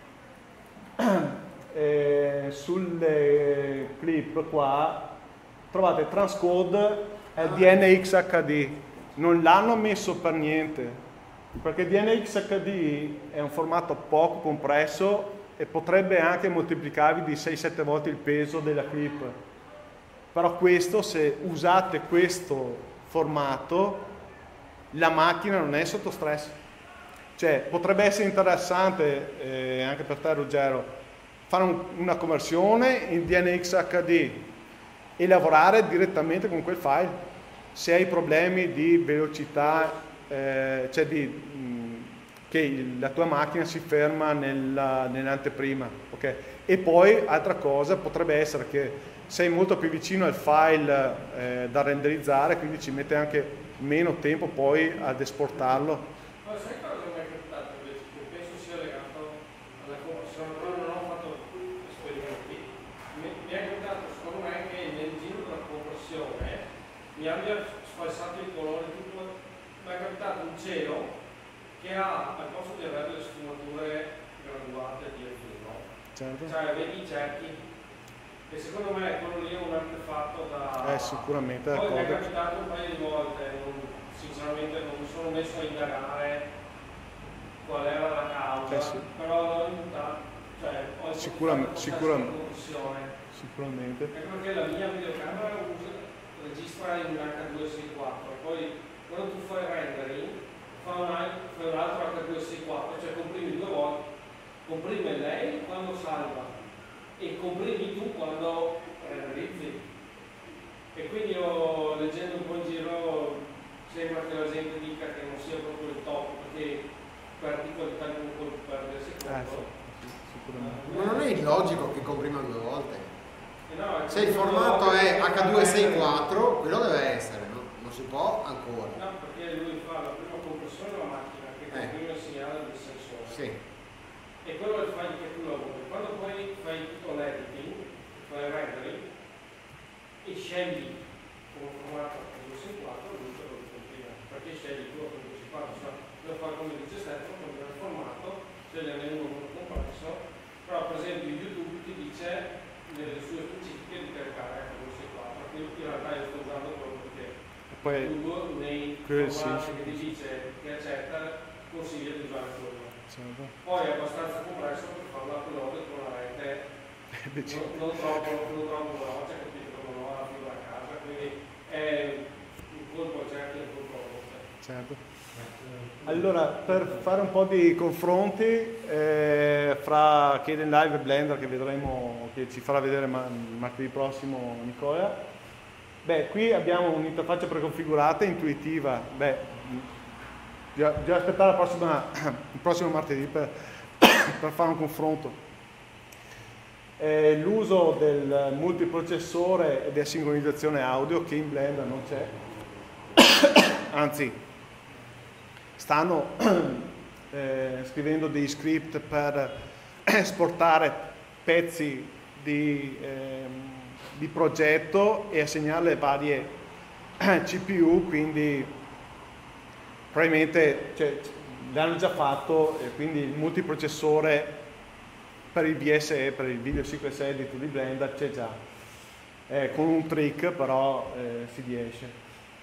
eh, sulle clip qua trovate transcode eh, D N X H D, non l'hanno messo per niente perché D N X H D è un formato poco compresso e potrebbe anche moltiplicarvi di sei sette volte il peso della clip, però questo, se usate questo formato, la macchina non è sotto stress. Cioè potrebbe essere interessante eh, anche per te Ruggero fare un, una conversione in D N X H D e lavorare direttamente con quel file se hai problemi di velocità, eh, cioè di, mh, che il, la tua macchina si ferma nella, nell'anteprima, ok? E poi altra cosa potrebbe essere che sei molto più vicino al file eh, da renderizzare, quindi ci mette anche meno tempo poi ad esportarlo. Ma sai cosa mi è capitato invece? Che penso sia legato alla conversione, però non ho fatto esperimenti. Mi, mi è capitato secondo me che nel giro della conversione mi abbia sfalsato il colore, tipo, mi è capitato un cielo che ha, al posto di avere le sfumature graduate di azzurro, Certo. Cioè vedi i cerchi, e secondo me quello lì è un artefatto da... Eh, sicuramente, Poi mi è d'accordo. capitato un paio di volte, non, sinceramente non mi sono messo a indagare qual era la causa, Eh sì. però l'ho imputato, cioè ho Sicuramente, sicuramente. conversione. Sicuramente. È perché la mia videocamera usa, registra in acca due sei quattro, poi quando tu fai rendering fa un, fai un altro acca due sei quattro, cioè comprimi due volte, comprime lei quando salva e comprimi tu quando renderizzi. E quindi io leggendo un po' in giro sembra che la gente dica che non sia proprio il top, perché perdi qualità di un colpo per del secondo. Eh, sì, sì, sicuramente. Ma non è illogico che comprima due volte. E no, Se il formato è acca due sei quattro, quello deve essere, no? Non si può ancora. No, perché lui fa la prima compressione della macchina che Eh. comprime il segnale del sensore. Sì. E quello è il file che tu lavori. Quando poi fai tutto l'editing, fai il rendering e scegli come formato acca due sei quattro, lui te lo comprime. Perché scegli tu acca due sei quattro, cioè lo fai come dice Stefano, comprime il formato, scegli ne uno compresso, però per esempio YouTube ti dice nelle sue specifiche di caricare acca due sei quattro, quindi in realtà io sto usando quello perché Poi, Google nei quello formati sì, che ti sì. dice che accetta consiglia di usare quello. certo. Poi è abbastanza complesso per farlo upload con la rete Decide. non, non troppo non troppo veloce, capito, come non ho la fibra a casa, quindi è un colpo a cerchi e un colpo a volte. Certo. Allora, per fare un po' di confronti eh, fra Kdenlive e Blender, che vedremo, che ci farà vedere ma- martedì prossimo Nicola. Beh, qui abbiamo un'interfaccia preconfigurata, intuitiva. Beh, bisogna bisogna aspettare la prossima, il prossimo martedì per, per fare un confronto. Eh, l'uso del multiprocessore e della sincronizzazione audio, che in Blender non c'è, anzi stanno eh, scrivendo dei script per esportare pezzi di, ehm, di progetto e assegnarle a varie C P U, quindi probabilmente cioè, l'hanno già fatto, e quindi il multiprocessore per il V S E, per il Video Sequence Editor di Blender c'è già, eh, con un trick però eh, si riesce.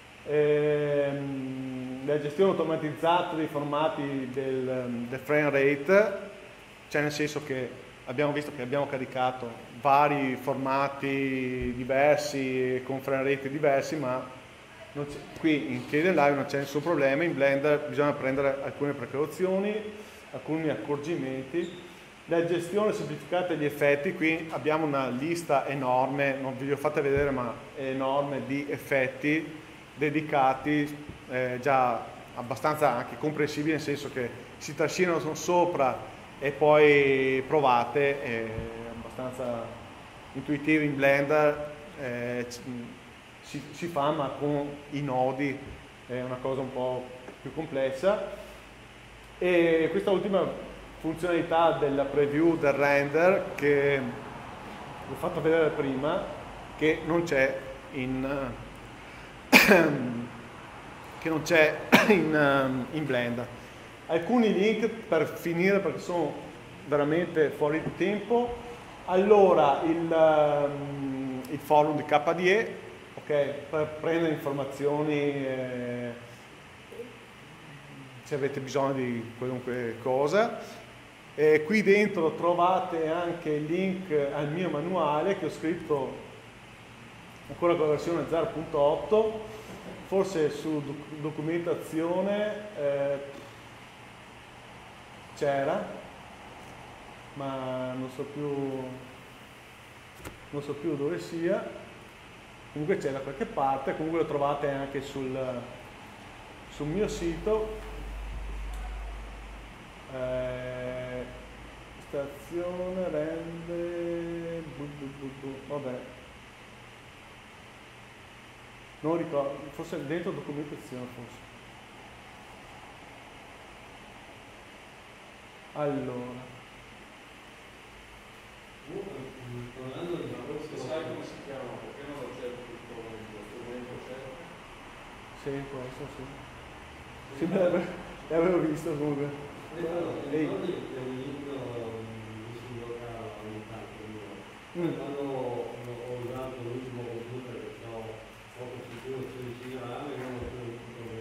Ehm, la gestione automatizzata dei formati del, del frame rate, cioè nel senso che abbiamo visto che abbiamo caricato vari formati diversi con frame rate diversi, ma non c'è, qui in Kdenlive non c'è nessun problema, in Blender bisogna prendere alcune precauzioni, alcuni accorgimenti. La gestione semplificata degli effetti, qui abbiamo una lista enorme, non vi ho fatta vedere ma è enorme, di effetti dedicati, eh, già abbastanza anche comprensibili, nel senso che si trascinano sopra e poi provate, è abbastanza intuitivo in Blender, eh, si, si fa ma con i nodi è una cosa un po' più complessa. E questa ultima funzionalità della preview del render, che vi ho fatto vedere prima, che non c'è in che non c'è in, in Blender. Alcuni link per finire, perché sono veramente fuori di tempo. Allora, il, um, il forum di K D E, ok, per prendere informazioni eh, se avete bisogno di qualunque cosa. E qui dentro trovate anche il link al mio manuale che ho scritto ancora con la versione zero punto otto, forse su doc- documentazione eh, c'era, ma non so più non so più dove sia, comunque c'è da qualche parte, comunque lo trovate anche sul, sul mio sito. Eh, stazione rende bu, bu, bu, bu, vabbè, non ricordo, forse dentro documentazione forse. Allora, Tornando al discorso, Sai come si chiama? Perché non c'è tutto lo strumento, c'è? sì, questo sì. Sì, beh, l'avevo visto comunque. Stefano, ti Ehi. ricordi che all'inizio mi si bloccava Mm. Quando ho usato l'ultimo computer che sono poco sicuro sedici gradi, non ho più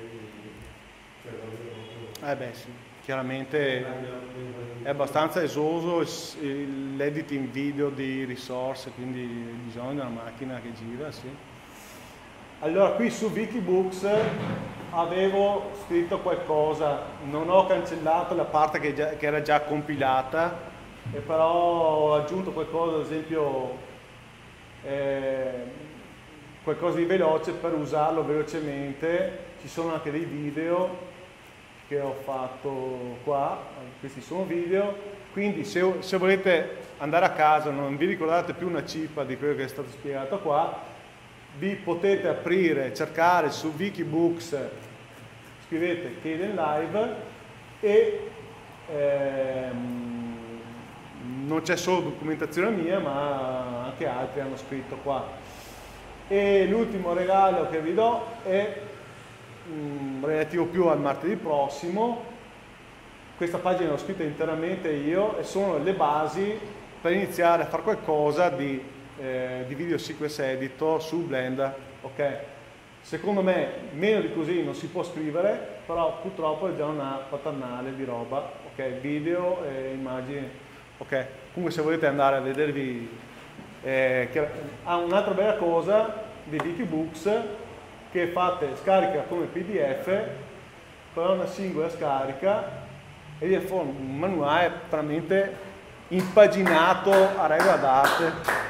problemi. Eh beh sì, chiaramente è abbastanza esoso l'editing video di risorse, quindi bisogna di una macchina che gira, sì. Allora qui su Wikibooks avevo scritto qualcosa, non ho cancellato la parte che, già, che era già compilata, e però ho aggiunto qualcosa, ad esempio eh, qualcosa di veloce per usarlo velocemente. Ci sono anche dei video che ho fatto qua, questi sono video, quindi se, se volete andare a casa, non vi ricordate più una cippa di quello che è stato spiegato qua, vi potete aprire, cercare su Wikibooks, scrivete Kdenlive e ehm, non c'è solo documentazione mia, ma anche altri hanno scritto qua. E l'ultimo regalo che vi do è mh, relativo più al martedì prossimo. Questa pagina l'ho scritta interamente io e sono le basi per iniziare a fare qualcosa di Eh, di video sequence editor su Blender, ok? Secondo me meno di così non si può scrivere, però purtroppo è già una paternale di roba, ok? Video e immagini, ok? Comunque se volete andare a vedervi eh, che, ah, un'altra bella cosa di Wikibooks, che fate scarica come P D F per una singola scarica e vi fa un manuale veramente impaginato a regola d'arte.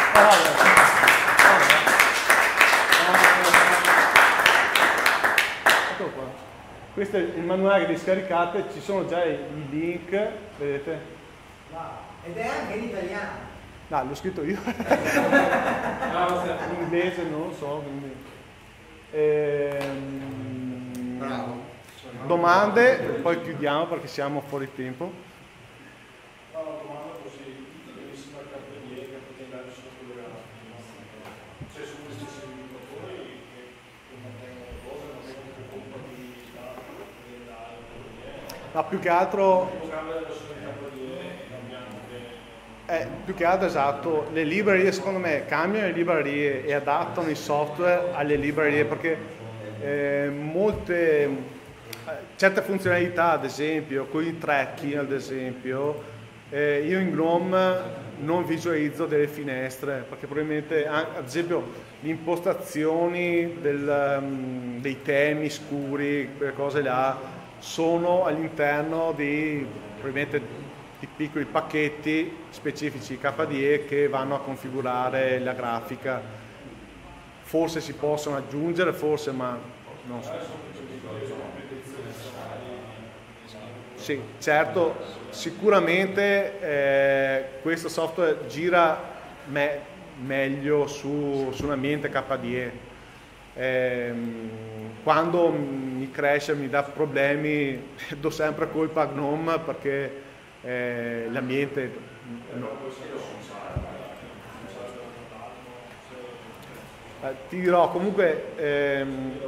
Eccolo qua. Questo è il manuale che vi scaricate, ci sono già i, i link, vedete? Wow. Ed è anche in italiano. No, l'ho scritto io. In inglese non lo so, quindi. Ehm, Bravo. Domande, poi chiudiamo perché siamo fuori tempo. Ma più che altro, eh, più che altro esatto, le librerie secondo me cambiano le librerie e adattano il software alle librerie, perché eh, molte, eh, certe funzionalità, ad esempio, con il tracking ad esempio, eh, io in Gnome non visualizzo delle finestre, perché probabilmente, ad esempio, le impostazioni del, um, dei temi scuri, quelle cose là, sono all'interno di probabilmente di piccoli pacchetti specifici K D E che vanno a configurare la grafica. Forse si possono aggiungere, forse, ma non so. Sì, certo, sicuramente eh, questo software gira me meglio su, su un ambiente K D E. Eh, quando mi crash, mi dà problemi, do sempre colpa a Gnome perché eh, l'ambiente no. eh, ti dirò comunque ehm,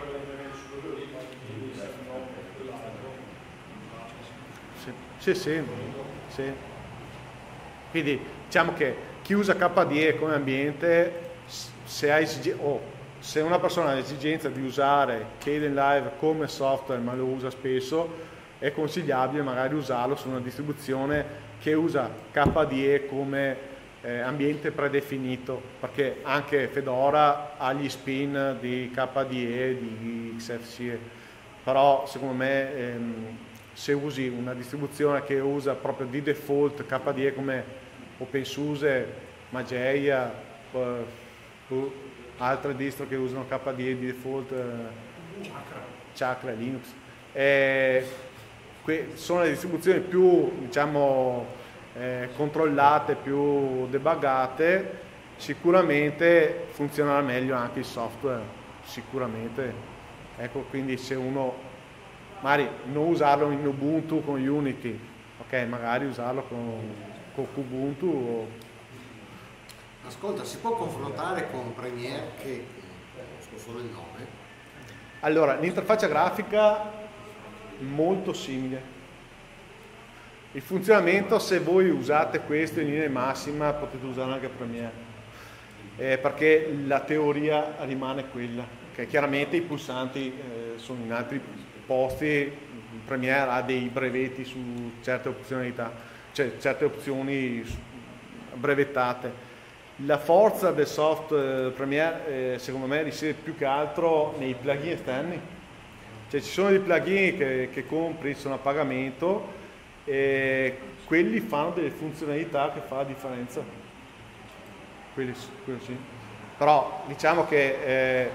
sì, sì, sì, sì. Quindi diciamo che chi usa K D E come ambiente, se hai oh, se una persona ha l'esigenza di usare Kdenlive come software ma lo usa spesso, è consigliabile magari usarlo su una distribuzione che usa K D E come eh, ambiente predefinito, perché anche Fedora ha gli spin di K D E, di X F C E, però secondo me ehm, se usi una distribuzione che usa proprio di default K D E come OpenSUSE, Mageia, eh, altre distro che usano K D E di default, eh, Chakra, Linux, eh, sono le distribuzioni più, diciamo, eh, controllate, più debuggate, sicuramente funzionerà meglio anche il software, sicuramente. Ecco, quindi se uno magari non usarlo in Ubuntu con Unity, ok, magari usarlo con, con Kubuntu o... Ascolta, si può confrontare con Premiere, che conosco solo il nome? Allora, l'interfaccia grafica molto simile. Il funzionamento, se voi usate questo in linea di massima, potete usare anche Premiere, eh, perché la teoria rimane quella. Okay? Chiaramente i pulsanti eh, sono in altri posti, Premiere ha dei brevetti su certe opzionalità, cioè certe opzioni brevettate. La forza del soft eh, Premiere eh, secondo me risiede più che altro nei plugin esterni, cioè ci sono dei plugin che, che compri, sono a pagamento e quelli fanno delle funzionalità che fa la differenza, quelli, quelli sì. Però diciamo che eh,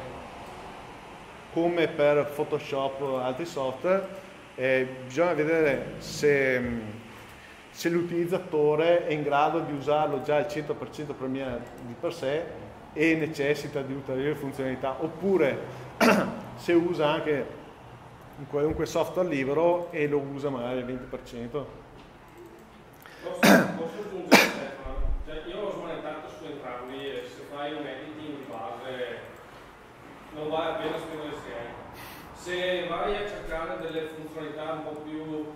come per Photoshop o altri software eh, bisogna vedere se se l'utilizzatore è in grado di usarlo già al cento per cento Premiere di per sé e necessita di ulteriori funzionalità, oppure se usa anche in qualunque software libero e lo usa magari al venti per cento. Posso, posso aggiungere, Stefano? Cioè, io ho smanettato su entrambi e se fai un editing di base non vale la pena spendere sei. Se vai a cercare delle funzionalità un po' più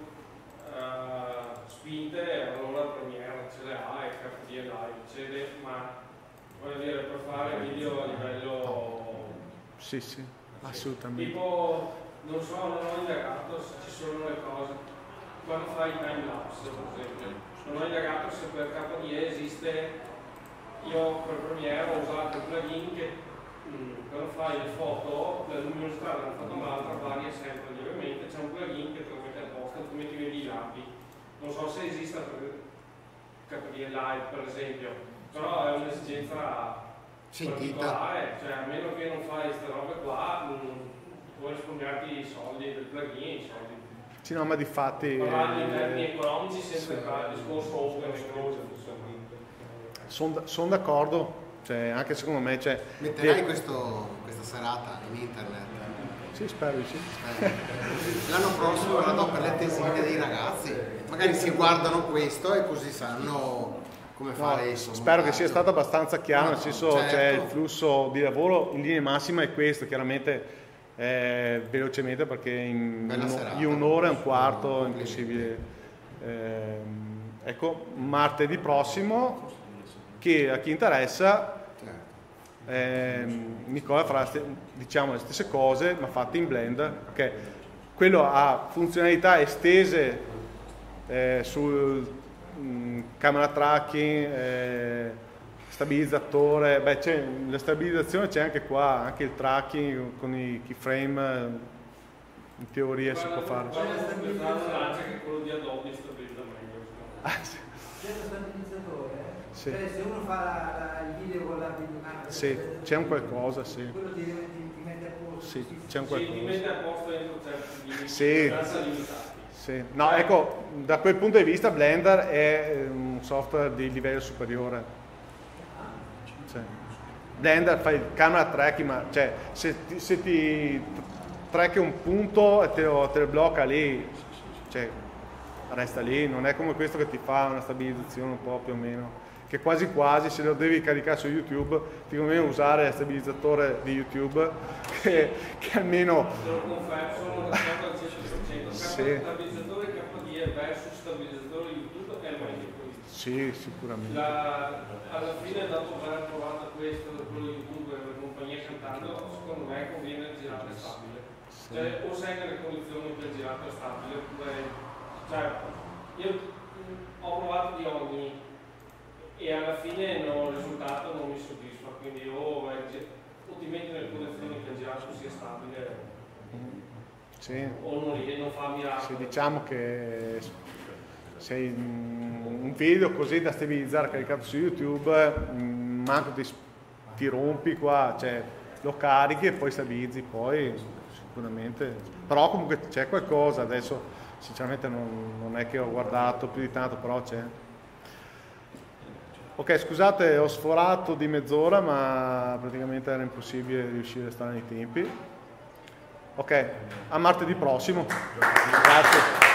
Uh, spinte, allora Premiere ce le ha e K D Live ce le, ma voglio dire, per fare video a livello sì sì, assolutamente, tipo, non so, non ho indagato se ci sono le cose quando fai i time lapse per esempio, non ho indagato se per K D E esiste. Io per Premiere ho usato il plugin che mh, quando fai le foto la luminosità da una foto all'altra varia sempre lievemente, c'è un plugin che te lo mette apposta, altrimenti vedi i lampi. Non so se esista per K D E Live per esempio, però è un'esigenza particolare, cioè a meno che non fai queste robe qua mh, puoi risparmiarti i soldi del plugin, i soldi. Sì, no, ma di fatti parlando in termini economici sempre sì. Tra il discorso open e close. Sono son d'accordo, cioè, anche secondo me cioè, metterai che... questo, questa serata in internet? Sì, spero di sì. L'anno prossimo la do per le tesine dei ragazzi, magari si guardano questo e così sanno come fare. No, spero che sia stato abbastanza chiaro, no, nel senso certo. Cioè, il flusso di lavoro in linea massima è questo, chiaramente eh, velocemente perché in, in, in un'ora e un quarto è impossibile. Eh, ecco, martedì prossimo, che a chi interessa, eh, Nicola farà diciamo le stesse cose ma fatte in Blender, perché quello ha funzionalità estese eh, sul mh, camera tracking, eh, stabilizzatore, beh c'è la stabilizzazione, c'è anche qua, anche il tracking con i keyframe in teoria si può fare. C'è la stabilizzazione che quello di Adobe stabilizza meglio. C'è lo stabilizzatore? Sì. Cioè, se uno fa la, la, il video con la videocamera, sì, c'è un qualcosa, sì. Quello ti, ti, ti mette a posto. Sì, c'è un qualcosa. Sì, ti mette a posto entro certi limiti, sì. limitati. Sì. No, ecco, da quel punto di vista Blender è un software di livello superiore. Cioè, Blender fa il camera tracking, ma cioè, se ti, se ti tracchi un punto e te lo, te lo blocca lì, cioè, resta lì, non è come questo che ti fa una stabilizzazione un po' più o meno. Che quasi quasi se lo devi caricare su YouTube ti conviene usare il stabilizzatore di YouTube che, che almeno te lo confermo, sono d'accordo al cento per cento. Sì. Stabilizzatore K D E versus stabilizzatore YouTube è meglio questo. Sì, sicuramente. La, alla fine dopo aver provato questo quello di YouTube e le compagnie cantando, secondo me conviene girare stabile. Sì. Cioè, o sei nelle condizioni per girare stabile oppure cioè, io ho provato di ogni e alla fine no, il risultato non mi soddisfa, quindi o, o ti metti nelle condizioni che il girato sia stabile sì. o non, non fa miracoli. Sì, diciamo che se un video così da stabilizzare caricato su YouTube, manco ti, ti rompi qua, cioè lo carichi e poi stabilizzi, poi sicuramente, però comunque c'è qualcosa, adesso sinceramente non, non è che ho guardato più di tanto, però c'è. Ok, scusate, ho sforato di mezz'ora, ma praticamente era impossibile riuscire a stare nei tempi. Ok, a martedì prossimo. Grazie.